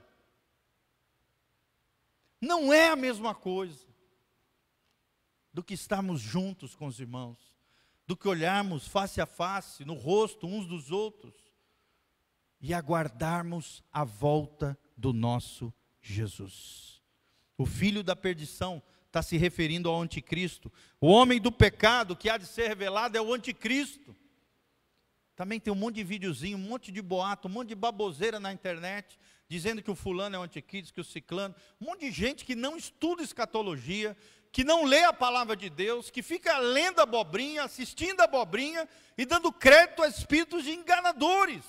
Não é a mesma coisa do que estarmos juntos com os irmãos, do que olharmos face a face, no rosto uns dos outros, e aguardarmos a volta do nosso Jesus. O filho da perdição está se referindo ao anticristo. O homem do pecado que há de ser revelado é o anticristo. Também tem um monte de videozinho, um monte de boato, um monte de baboseira na internet, dizendo que o fulano é o anticristo, que o ciclano, um monte de gente que não estuda escatologia, que não lê a palavra de Deus, que fica lendo abobrinha, assistindo abobrinha e dando crédito a espíritos de enganadores.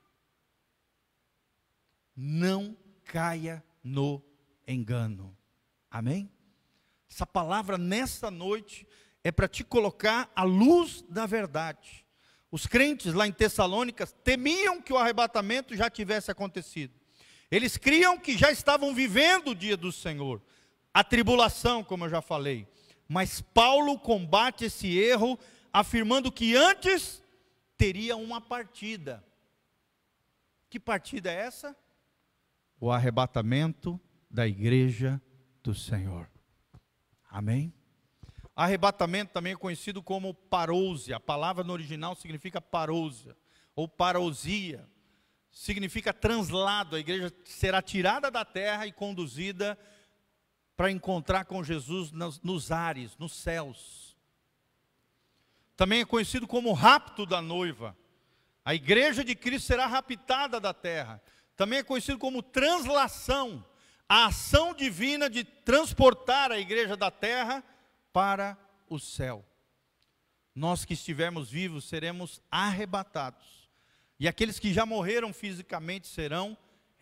Não caia no engano. Amém? Essa palavra nessa noite é para te colocar à luz da verdade. Os crentes lá em Tessalônica temiam que o arrebatamento já tivesse acontecido. Eles criam que já estavam vivendo o dia do Senhor, a tribulação, como eu já falei. Mas Paulo combate esse erro, afirmando que antes teria uma partida. Que partida é essa? O arrebatamento da igreja do Senhor. Amém? Arrebatamento também é conhecido como parousia. A palavra no original significa parousia, ou parousia. Significa translado. A igreja será tirada da terra e conduzida para encontrar com Jesus nos, nos ares, nos céus. Também é conhecido como rapto da noiva. A igreja de Cristo será raptada da terra. Também é conhecido como translação. A ação divina de transportar a igreja da terra para o céu. Nós que estivermos vivos seremos arrebatados. E aqueles que já morreram fisicamente serão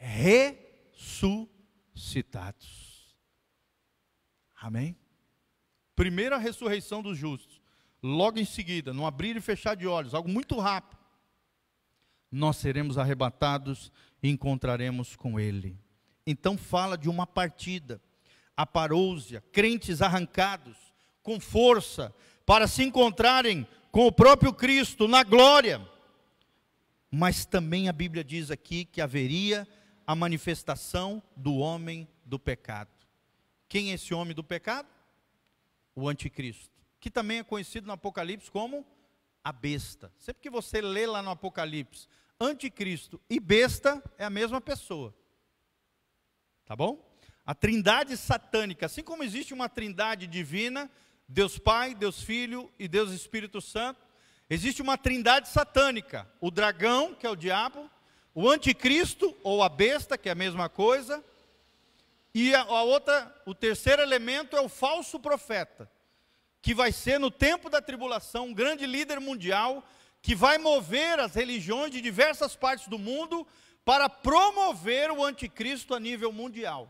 ressuscitados. Amém? Primeiro a ressurreição dos justos. Logo em seguida, no abrir e fechar de olhos, algo muito rápido, nós seremos arrebatados e encontraremos com Ele. Então fala de uma partida, a parousia, crentes arrancados, com força, para se encontrarem com o próprio Cristo na glória. Mas também a Bíblia diz aqui que haveria a manifestação do homem do pecado. Quem é esse homem do pecado? O anticristo, que também é conhecido no Apocalipse como a besta. Sempre que você lê lá no Apocalipse, anticristo e besta é a mesma pessoa. Tá bom? A trindade satânica, assim como existe uma trindade divina, Deus Pai, Deus Filho e Deus Espírito Santo, existe uma trindade satânica, o dragão, que é o diabo, o anticristo, ou a besta, que é a mesma coisa, e a, a outra, o terceiro elemento é o falso profeta, que vai ser no tempo da tribulação, um grande líder mundial, que vai mover as religiões de diversas partes do mundo, para promover o anticristo a nível mundial.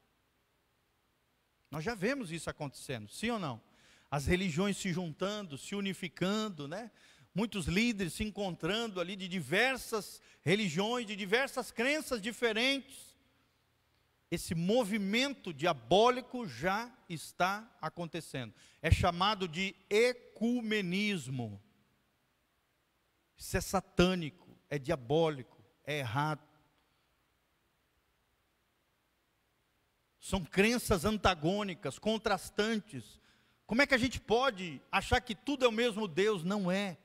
Nós já vemos isso acontecendo, sim ou não? As religiões se juntando, se unificando, né? Muitos líderes se encontrando ali de diversas religiões, de diversas crenças diferentes. Esse movimento diabólico já está acontecendo. É chamado de ecumenismo. Isso é satânico, é diabólico, é errado. São crenças antagônicas, contrastantes. Como é que a gente pode achar que tudo é o mesmo Deus? Não é.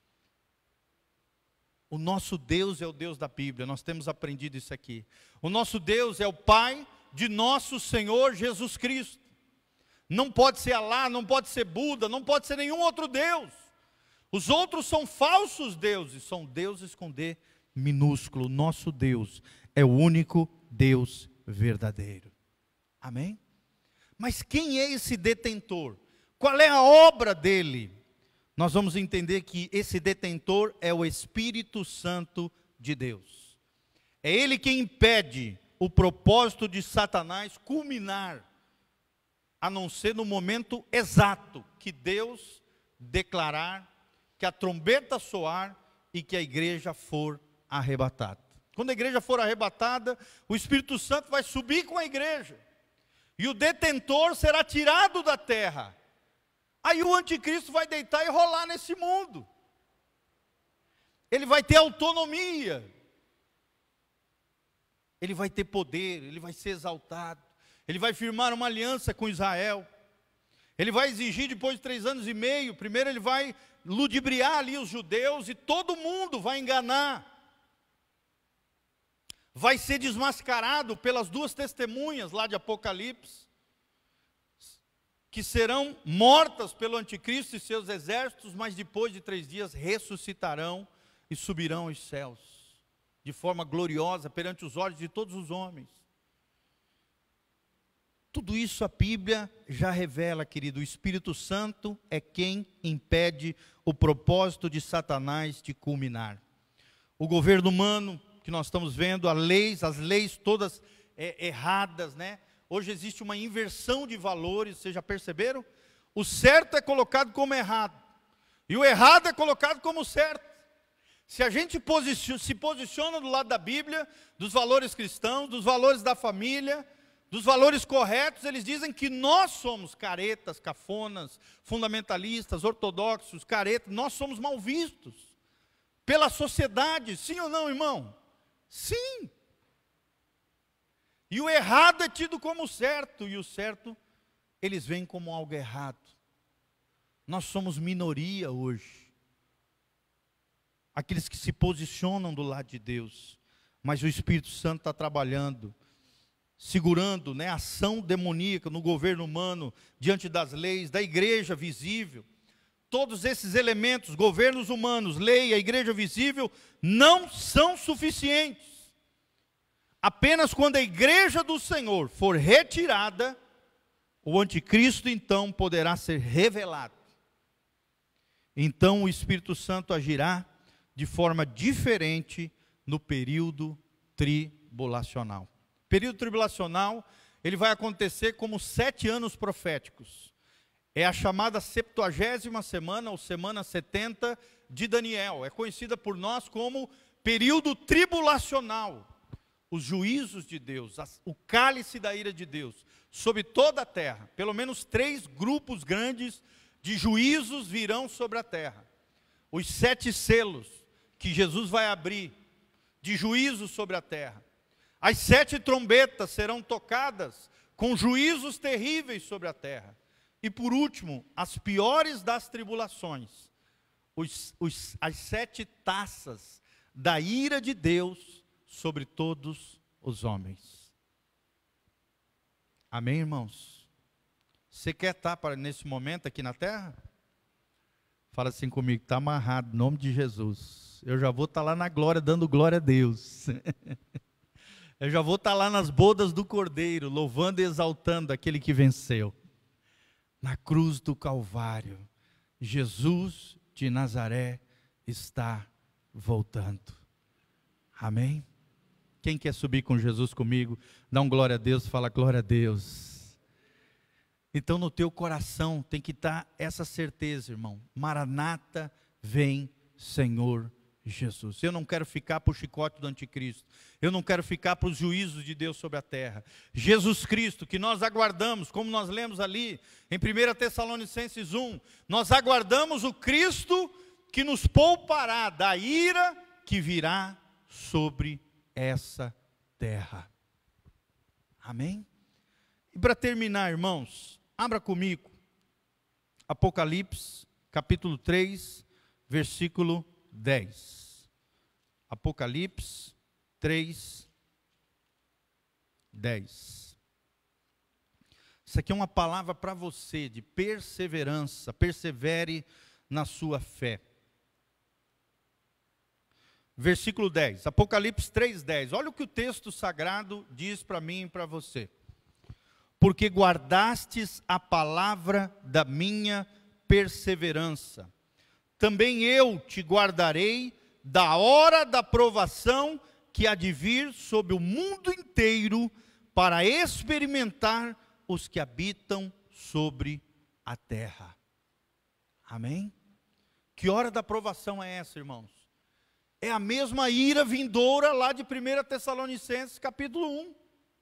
O nosso Deus é o Deus da Bíblia, nós temos aprendido isso aqui. O nosso Deus é o Pai de nosso Senhor Jesus Cristo. Não pode ser Alá, não pode ser Buda, não pode ser nenhum outro Deus. Os outros são falsos deuses, são deuses com D minúsculo. Nosso Deus é o único Deus verdadeiro. Amém? Mas quem é esse detentor? Qual é a obra dele? Nós vamos entender que esse detentor é o Espírito Santo de Deus. É ele quem impede o propósito de Satanás culminar, a não ser no momento exato que Deus declarar, que a trombeta soar e que a igreja for arrebatada. Quando a igreja for arrebatada, o Espírito Santo vai subir com a igreja, e o detentor será tirado da terra. Aí o anticristo vai deitar e rolar nesse mundo. Ele vai ter autonomia. Ele vai ter poder, ele vai ser exaltado. Ele vai firmar uma aliança com Israel. Ele vai exigir depois de três anos e meio, primeiro ele vai ludibriar ali os judeus e todo mundo vai enganar. Vai ser desmascarado pelas duas testemunhas lá de Apocalipse, que serão mortas pelo anticristo e seus exércitos, mas depois de três dias ressuscitarão e subirão aos céus, de forma gloriosa perante os olhos de todos os homens. Tudo isso a Bíblia já revela, querido. O Espírito Santo é quem impede o propósito de Satanás de culminar. O governo humano que nós estamos vendo, as leis, as leis todas é, erradas, né? Hoje existe uma inversão de valores, vocês já perceberam? O certo é colocado como errado, e o errado é colocado como certo. Se a gente posiciona, se posiciona do lado da Bíblia, dos valores cristãos, dos valores da família, dos valores corretos, eles dizem que nós somos caretas, cafonas, fundamentalistas, ortodoxos, caretas, nós somos mal vistos pela sociedade, sim ou não, irmão? Sim. E o errado é tido como certo, e o certo eles veem como algo errado. Nós somos minoria hoje, aqueles que se posicionam do lado de Deus, mas o Espírito Santo está trabalhando, segurando, né, a ação demoníaca no governo humano, diante das leis, da igreja visível. Todos esses elementos, governos humanos, lei, a igreja visível, não são suficientes. Apenas quando a igreja do Senhor for retirada, o anticristo então poderá ser revelado. Então o Espírito Santo agirá de forma diferente no período tribulacional. O período tribulacional, ele vai acontecer como sete anos proféticos. É a chamada septuagésima semana, ou semana setenta de Daniel. É conhecida por nós como período tribulacional. os juízos de Deus, o cálice da ira de Deus, sobre toda a terra. Pelo menos três grupos grandes de juízos virão sobre a terra. Os sete selos que Jesus vai abrir, de juízos sobre a terra. As sete trombetas serão tocadas com juízos terríveis sobre a terra. E por último, as piores das tribulações, os, os, as sete taças da ira de Deus sobre todos os homens. Amém, irmãos? Você quer estar para, nesse momento aqui na terra? Fala assim comigo, está amarrado, em nome de Jesus. Eu já vou estar lá na glória, dando glória a Deus. Eu já vou estar lá nas bodas do Cordeiro, louvando e exaltando aquele que venceu. Na cruz do Calvário, Jesus de Nazaré está voltando. Amém? Quem quer subir com Jesus comigo, dá um glória a Deus, fala glória a Deus. Então no teu coração tem que estar essa certeza, irmão. Maranata, vem Senhor Jesus. Eu não quero ficar para o chicote do anticristo. Eu não quero ficar para os juízos de Deus sobre a terra. Jesus Cristo, que nós aguardamos, como nós lemos ali em primeira Tessalonicenses um, nós aguardamos o Cristo que nos poupará da ira que virá sobre essa terra. Amém? E para terminar, irmãos, abra comigo Apocalipse, capítulo três, versículo dez. Apocalipse três, dez. Isso aqui é uma palavra para você de perseverança. Persevere na sua fé. Versículo dez, Apocalipse três, dez. Olha o que o texto sagrado diz para mim e para você. Porque guardastes a palavra da minha perseverança, também eu te guardarei da hora da provação que há de vir sobre o mundo inteiro, para experimentar os que habitam sobre a terra. Amém? Que hora da provação é essa, irmãos? É a mesma ira vindoura lá de primeira Tessalonicenses capítulo um.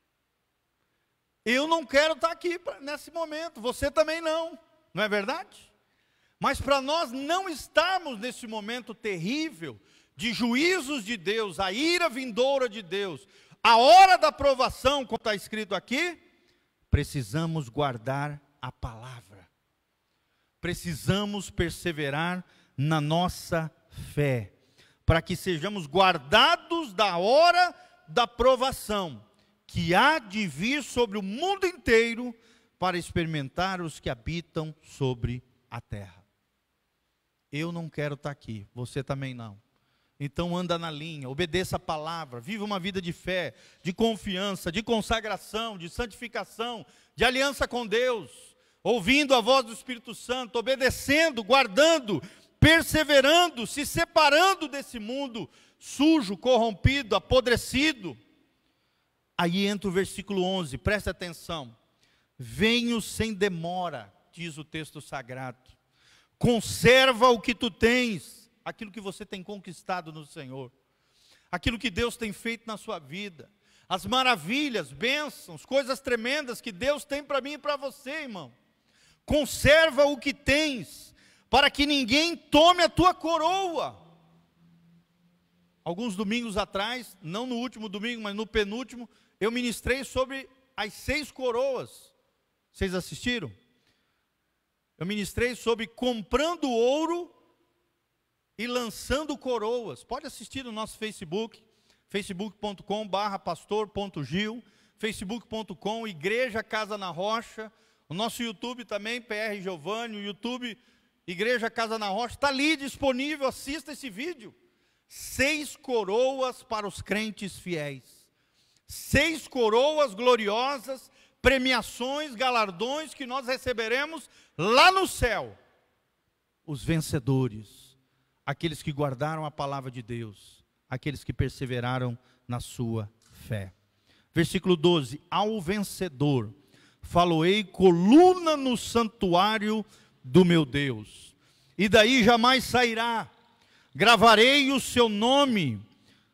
Eu não quero estar aqui pra, nesse momento, você também não, não é verdade? Mas para nós não estarmos nesse momento terrível de juízos de Deus, a ira vindoura de Deus, a hora da provação, como está escrito aqui, precisamos guardar a palavra. Precisamos perseverar na nossa fé, para que sejamos guardados da hora da provação, que há de vir sobre o mundo inteiro, para experimentar os que habitam sobre a terra. Eu não quero estar aqui, você também não. Então anda na linha, obedeça a palavra, viva uma vida de fé, de confiança, de consagração, de santificação, de aliança com Deus, ouvindo a voz do Espírito Santo, obedecendo, guardando, perseverando, se separando desse mundo sujo, corrompido, apodrecido. Aí entra o versículo onze, preste atenção. Venho sem demora, diz o texto sagrado. Conserva o que tu tens, aquilo que você tem conquistado no Senhor, aquilo que Deus tem feito na sua vida, as maravilhas, bênçãos, coisas tremendas que Deus tem para mim e para você, irmão. Conserva o que tens, para que ninguém tome a tua coroa. Alguns domingos atrás, não no último domingo, mas no penúltimo, eu ministrei sobre as seis coroas. Vocês assistiram? Eu ministrei sobre comprando ouro e lançando coroas. Pode assistir no nosso Facebook, facebook ponto com barra pastor ponto gil, facebook ponto com Igreja Casa na Rocha, o nosso YouTube também, P R Giovanni, o YouTube Igreja Casa na Rocha, está ali disponível, assista esse vídeo. Seis coroas para os crentes fiéis. Seis coroas gloriosas, premiações, galardões que nós receberemos lá no céu. Os vencedores, aqueles que guardaram a palavra de Deus, aqueles que perseveraram na sua fé. Versículo doze, ao vencedor, faloei coluna no santuário do meu Deus, e daí jamais sairá. Gravarei o seu nome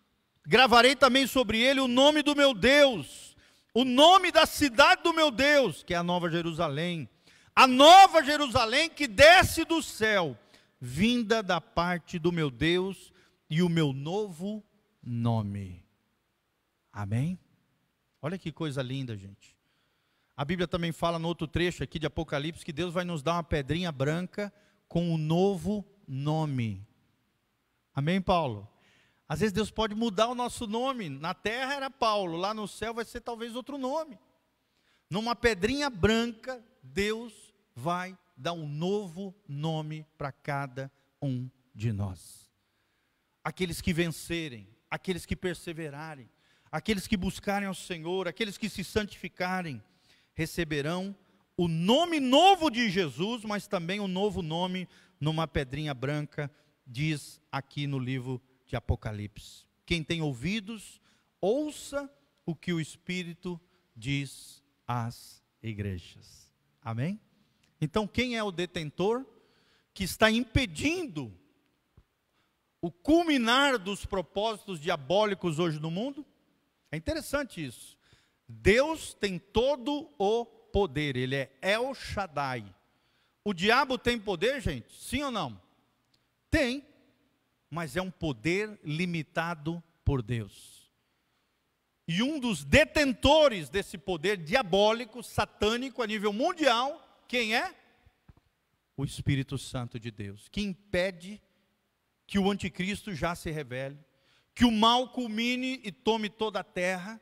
Gravarei também sobre ele o nome do meu Deus, o nome da cidade do meu Deus, que é a Nova Jerusalém, a Nova Jerusalém que desce do céu, vinda da parte do meu Deus, e o meu novo nome. Amém? Olha que coisa linda, gente. A Bíblia também fala no outro trecho aqui de Apocalipse, que Deus vai nos dar uma pedrinha branca com um novo nome. Amém, Paulo? Às vezes Deus pode mudar o nosso nome. Na terra era Paulo, lá no céu vai ser talvez outro nome. Numa pedrinha branca, Deus vai dar um novo nome para cada um de nós. Aqueles que vencerem, aqueles que perseverarem, aqueles que buscarem ao Senhor, aqueles que se santificarem, receberão o nome novo de Jesus, mas também o novo nome numa pedrinha branca, diz aqui no livro de Apocalipse. Quem tem ouvidos, ouça o que o Espírito diz às igrejas. Amém? Então, quem é o detentor que está impedindo o culminar dos propósitos diabólicos hoje no mundo? É interessante isso. Deus tem todo o poder, ele é El Shaddai. O diabo tem poder, gente? Sim ou não? Tem, mas é um poder limitado por Deus. E um dos detentores desse poder diabólico, satânico a nível mundial, quem é? O Espírito Santo de Deus, que impede que o anticristo já se revele, que o mal culmine e tome toda a terra.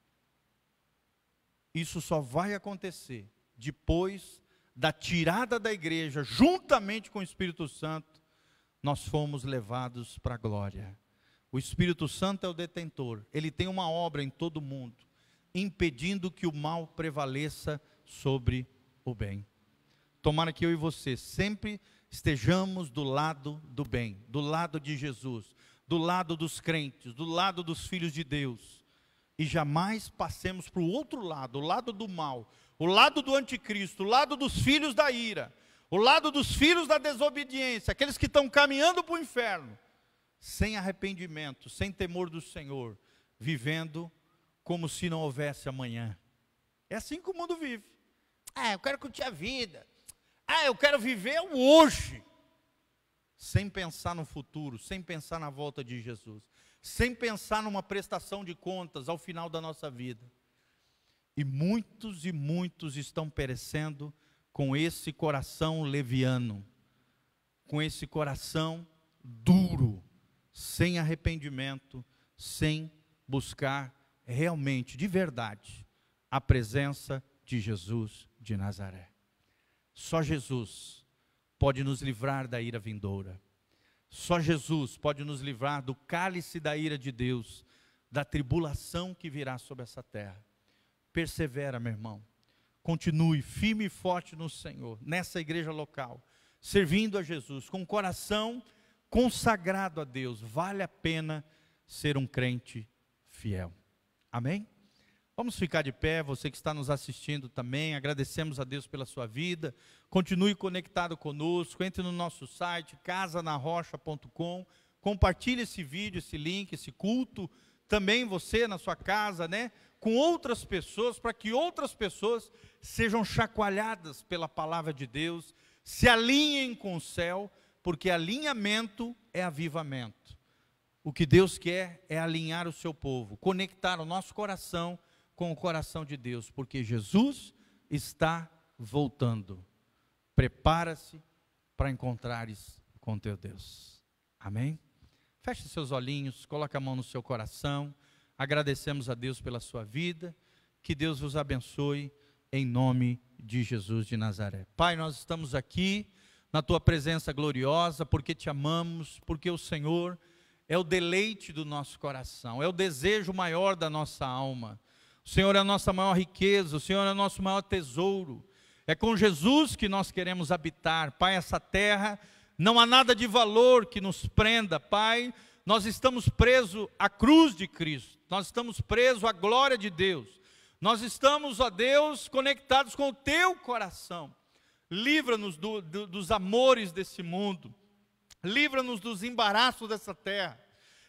Isso só vai acontecer depois da tirada da igreja, juntamente com o Espírito Santo, nós fomos levados para a glória. O Espírito Santo é o detentor, ele tem uma obra em todo o mundo, impedindo que o mal prevaleça sobre o bem. Tomara que eu e você sempre estejamos do lado do bem, do lado de Jesus, do lado dos crentes, do lado dos filhos de Deus, e jamais passemos para o outro lado, o lado do mal, o lado do anticristo, o lado dos filhos da ira, o lado dos filhos da desobediência, aqueles que estão caminhando para o inferno, sem arrependimento, sem temor do Senhor, vivendo como se não houvesse amanhã. É assim que o mundo vive. Ah, eu quero curtir a vida. Ah, eu quero viver o hoje. Sem pensar no futuro, sem pensar na volta de Jesus, sem pensar numa prestação de contas ao final da nossa vida. E muitos e muitos estão perecendo com esse coração leviano, com esse coração duro, sem arrependimento, sem buscar realmente, de verdade, a presença de Jesus de Nazaré. Só Jesus pode nos livrar da ira vindoura. Só Jesus pode nos livrar do cálice da ira de Deus, da tribulação que virá sobre essa terra. Persevera, meu irmão. Continue firme e forte no Senhor, nessa igreja local, servindo a Jesus, com o coração consagrado a Deus. Vale a pena ser um crente fiel. Amém? Vamos ficar de pé, você que está nos assistindo também, agradecemos a Deus pela sua vida, continue conectado conosco, entre no nosso site, casa na rocha ponto com, compartilhe esse vídeo, esse link, esse culto, também você na sua casa, né, com outras pessoas, para que outras pessoas sejam chacoalhadas pela palavra de Deus, se alinhem com o céu, porque alinhamento é avivamento. O que Deus quer é alinhar o seu povo, conectar o nosso coração com o coração de Deus, porque Jesus está voltando. Prepara-se para encontrares com teu Deus. Amém? Feche seus olhinhos, coloque a mão no seu coração. Agradecemos a Deus pela sua vida. Que Deus vos abençoe em nome de Jesus de Nazaré. Pai, nós estamos aqui na tua presença gloriosa, porque te amamos, porque o Senhor é o deleite do nosso coração, é o desejo maior da nossa alma. O Senhor é a nossa maior riqueza, o Senhor é o nosso maior tesouro. É com Jesus que nós queremos habitar. Pai, essa terra, não há nada de valor que nos prenda, Pai. Nós estamos presos à cruz de Cristo, nós estamos presos à glória de Deus. Nós estamos, ó Deus, conectados com o teu coração. Livra-nos do, do, dos amores desse mundo. Livra-nos dos embaraços dessa terra.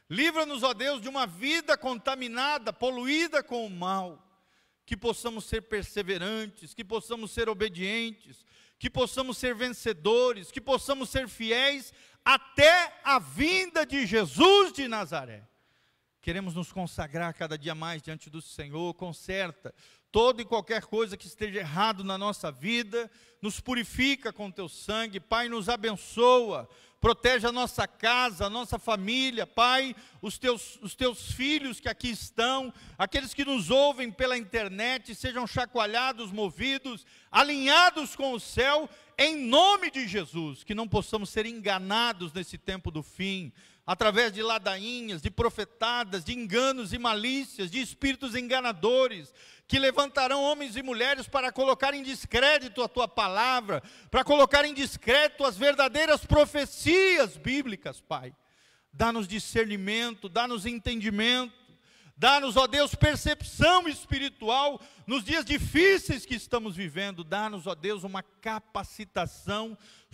Livra-nos, ó Deus, de uma vida contaminada, poluída com o mal. Que possamos ser perseverantes, que possamos ser obedientes, que possamos ser vencedores, que possamos ser fiéis até a vinda de Jesus de Nazaré. Queremos nos consagrar cada dia mais diante do Senhor. Conserta toda e qualquer coisa que esteja errado na nossa vida, nos purifica com teu sangue, Pai, nos abençoa, protege a nossa casa, a nossa família, Pai, os teus, os teus filhos que aqui estão, aqueles que nos ouvem pela internet, sejam chacoalhados, movidos, alinhados com o céu, em nome de Jesus, que não possamos ser enganados nesse tempo do fim, através de ladainhas, de profetadas, de enganos e malícias, de espíritos enganadores, que levantarão homens e mulheres para colocar em descrédito a tua palavra, para colocar em descrédito as verdadeiras profecias bíblicas, Pai. Dá-nos discernimento, dá-nos entendimento, dá-nos, ó Deus, percepção espiritual nos dias difíceis que estamos vivendo. Dá-nos, ó Deus, uma capacitação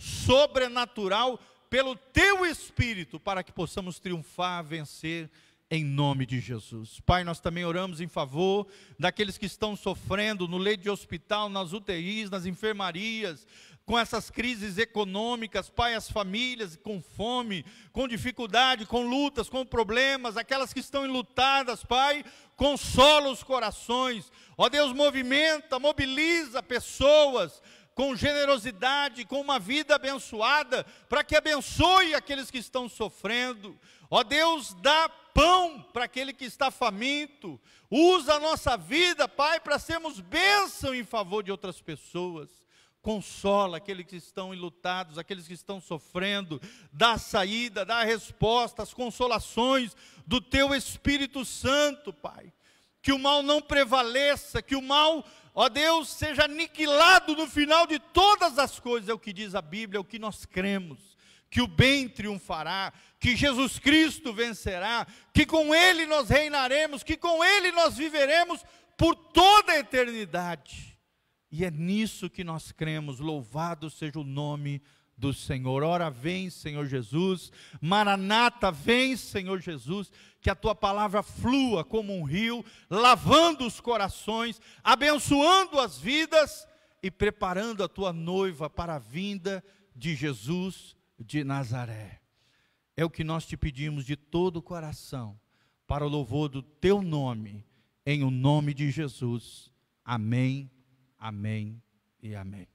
sobrenatural pelo teu Espírito, para que possamos triunfar, vencer, em nome de Jesus. Pai, nós também oramos em favor daqueles que estão sofrendo no leito de hospital, nas U T Is, nas enfermarias, com essas crises econômicas, Pai, as famílias com fome, com dificuldade, com lutas, com problemas, aquelas que estão enlutadas, Pai, consola os corações. Ó Deus, movimenta, mobiliza pessoas com generosidade, com uma vida abençoada, para que abençoe aqueles que estão sofrendo. Ó Deus, dá pão para aquele que está faminto. Usa a nossa vida, Pai, para sermos bênção em favor de outras pessoas. Consola aqueles que estão enlutados, aqueles que estão sofrendo. Dá a saída, dá a resposta, as consolações do teu Espírito Santo, Pai. Que o mal não prevaleça, que o mal, ó Deus, seja aniquilado no final de todas as coisas. É o que diz a Bíblia, é o que nós cremos. Que o bem triunfará, que Jesus Cristo vencerá, que com Ele nós reinaremos, que com Ele nós viveremos por toda a eternidade. E é nisso que nós cremos. Louvado seja o nome do Senhor. Ora, vem, Senhor Jesus. Maranata, vem, Senhor Jesus. Que a tua palavra flua como um rio, lavando os corações, abençoando as vidas e preparando a tua noiva para a vinda de Jesus de Nazaré. É o que nós te pedimos de todo o coração, para o louvor do teu nome, em o nome de Jesus. Amém, amém e amém.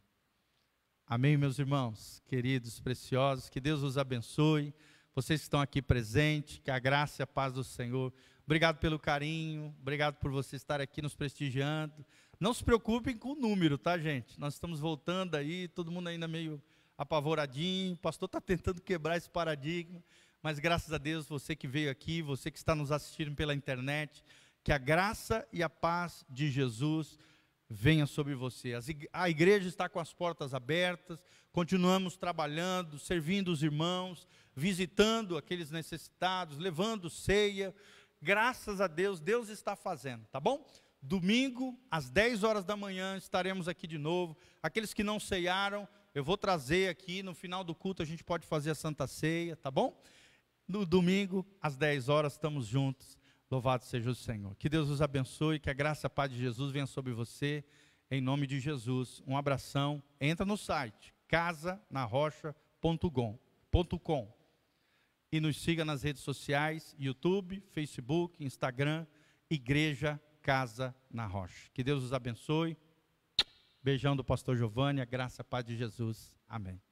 Amém, meus irmãos, queridos, preciosos, que Deus os abençoe. Vocês que estão aqui presentes, que a graça e a paz do Senhor. Obrigado pelo carinho, obrigado por você estar aqui nos prestigiando. Não se preocupem com o número, tá, gente? Nós estamos voltando aí, todo mundo ainda meio apavoradinho, o pastor está tentando quebrar esse paradigma, mas graças a Deus, você que veio aqui, você que está nos assistindo pela internet, que a graça e a paz de Jesus venha sobre você. A igreja está com as portas abertas, continuamos trabalhando, servindo os irmãos, visitando aqueles necessitados, levando ceia. Graças a Deus, Deus está fazendo, tá bom? Domingo, às dez horas da manhã, estaremos aqui de novo. Aqueles que não ceiaram, eu vou trazer aqui, no final do culto a gente pode fazer a Santa Ceia, tá bom? No domingo, às dez horas, estamos juntos. Louvado seja o Senhor. Que Deus os abençoe, que a graça e a paz de Jesus venha sobre você, em nome de Jesus. Um abração. Entra no site, casa na rocha ponto com e nos siga nas redes sociais, YouTube, Facebook, Instagram, Igreja Casa na Rocha. Que Deus os abençoe. Beijão do pastor Giovanni, a graça e a paz de Jesus. Amém.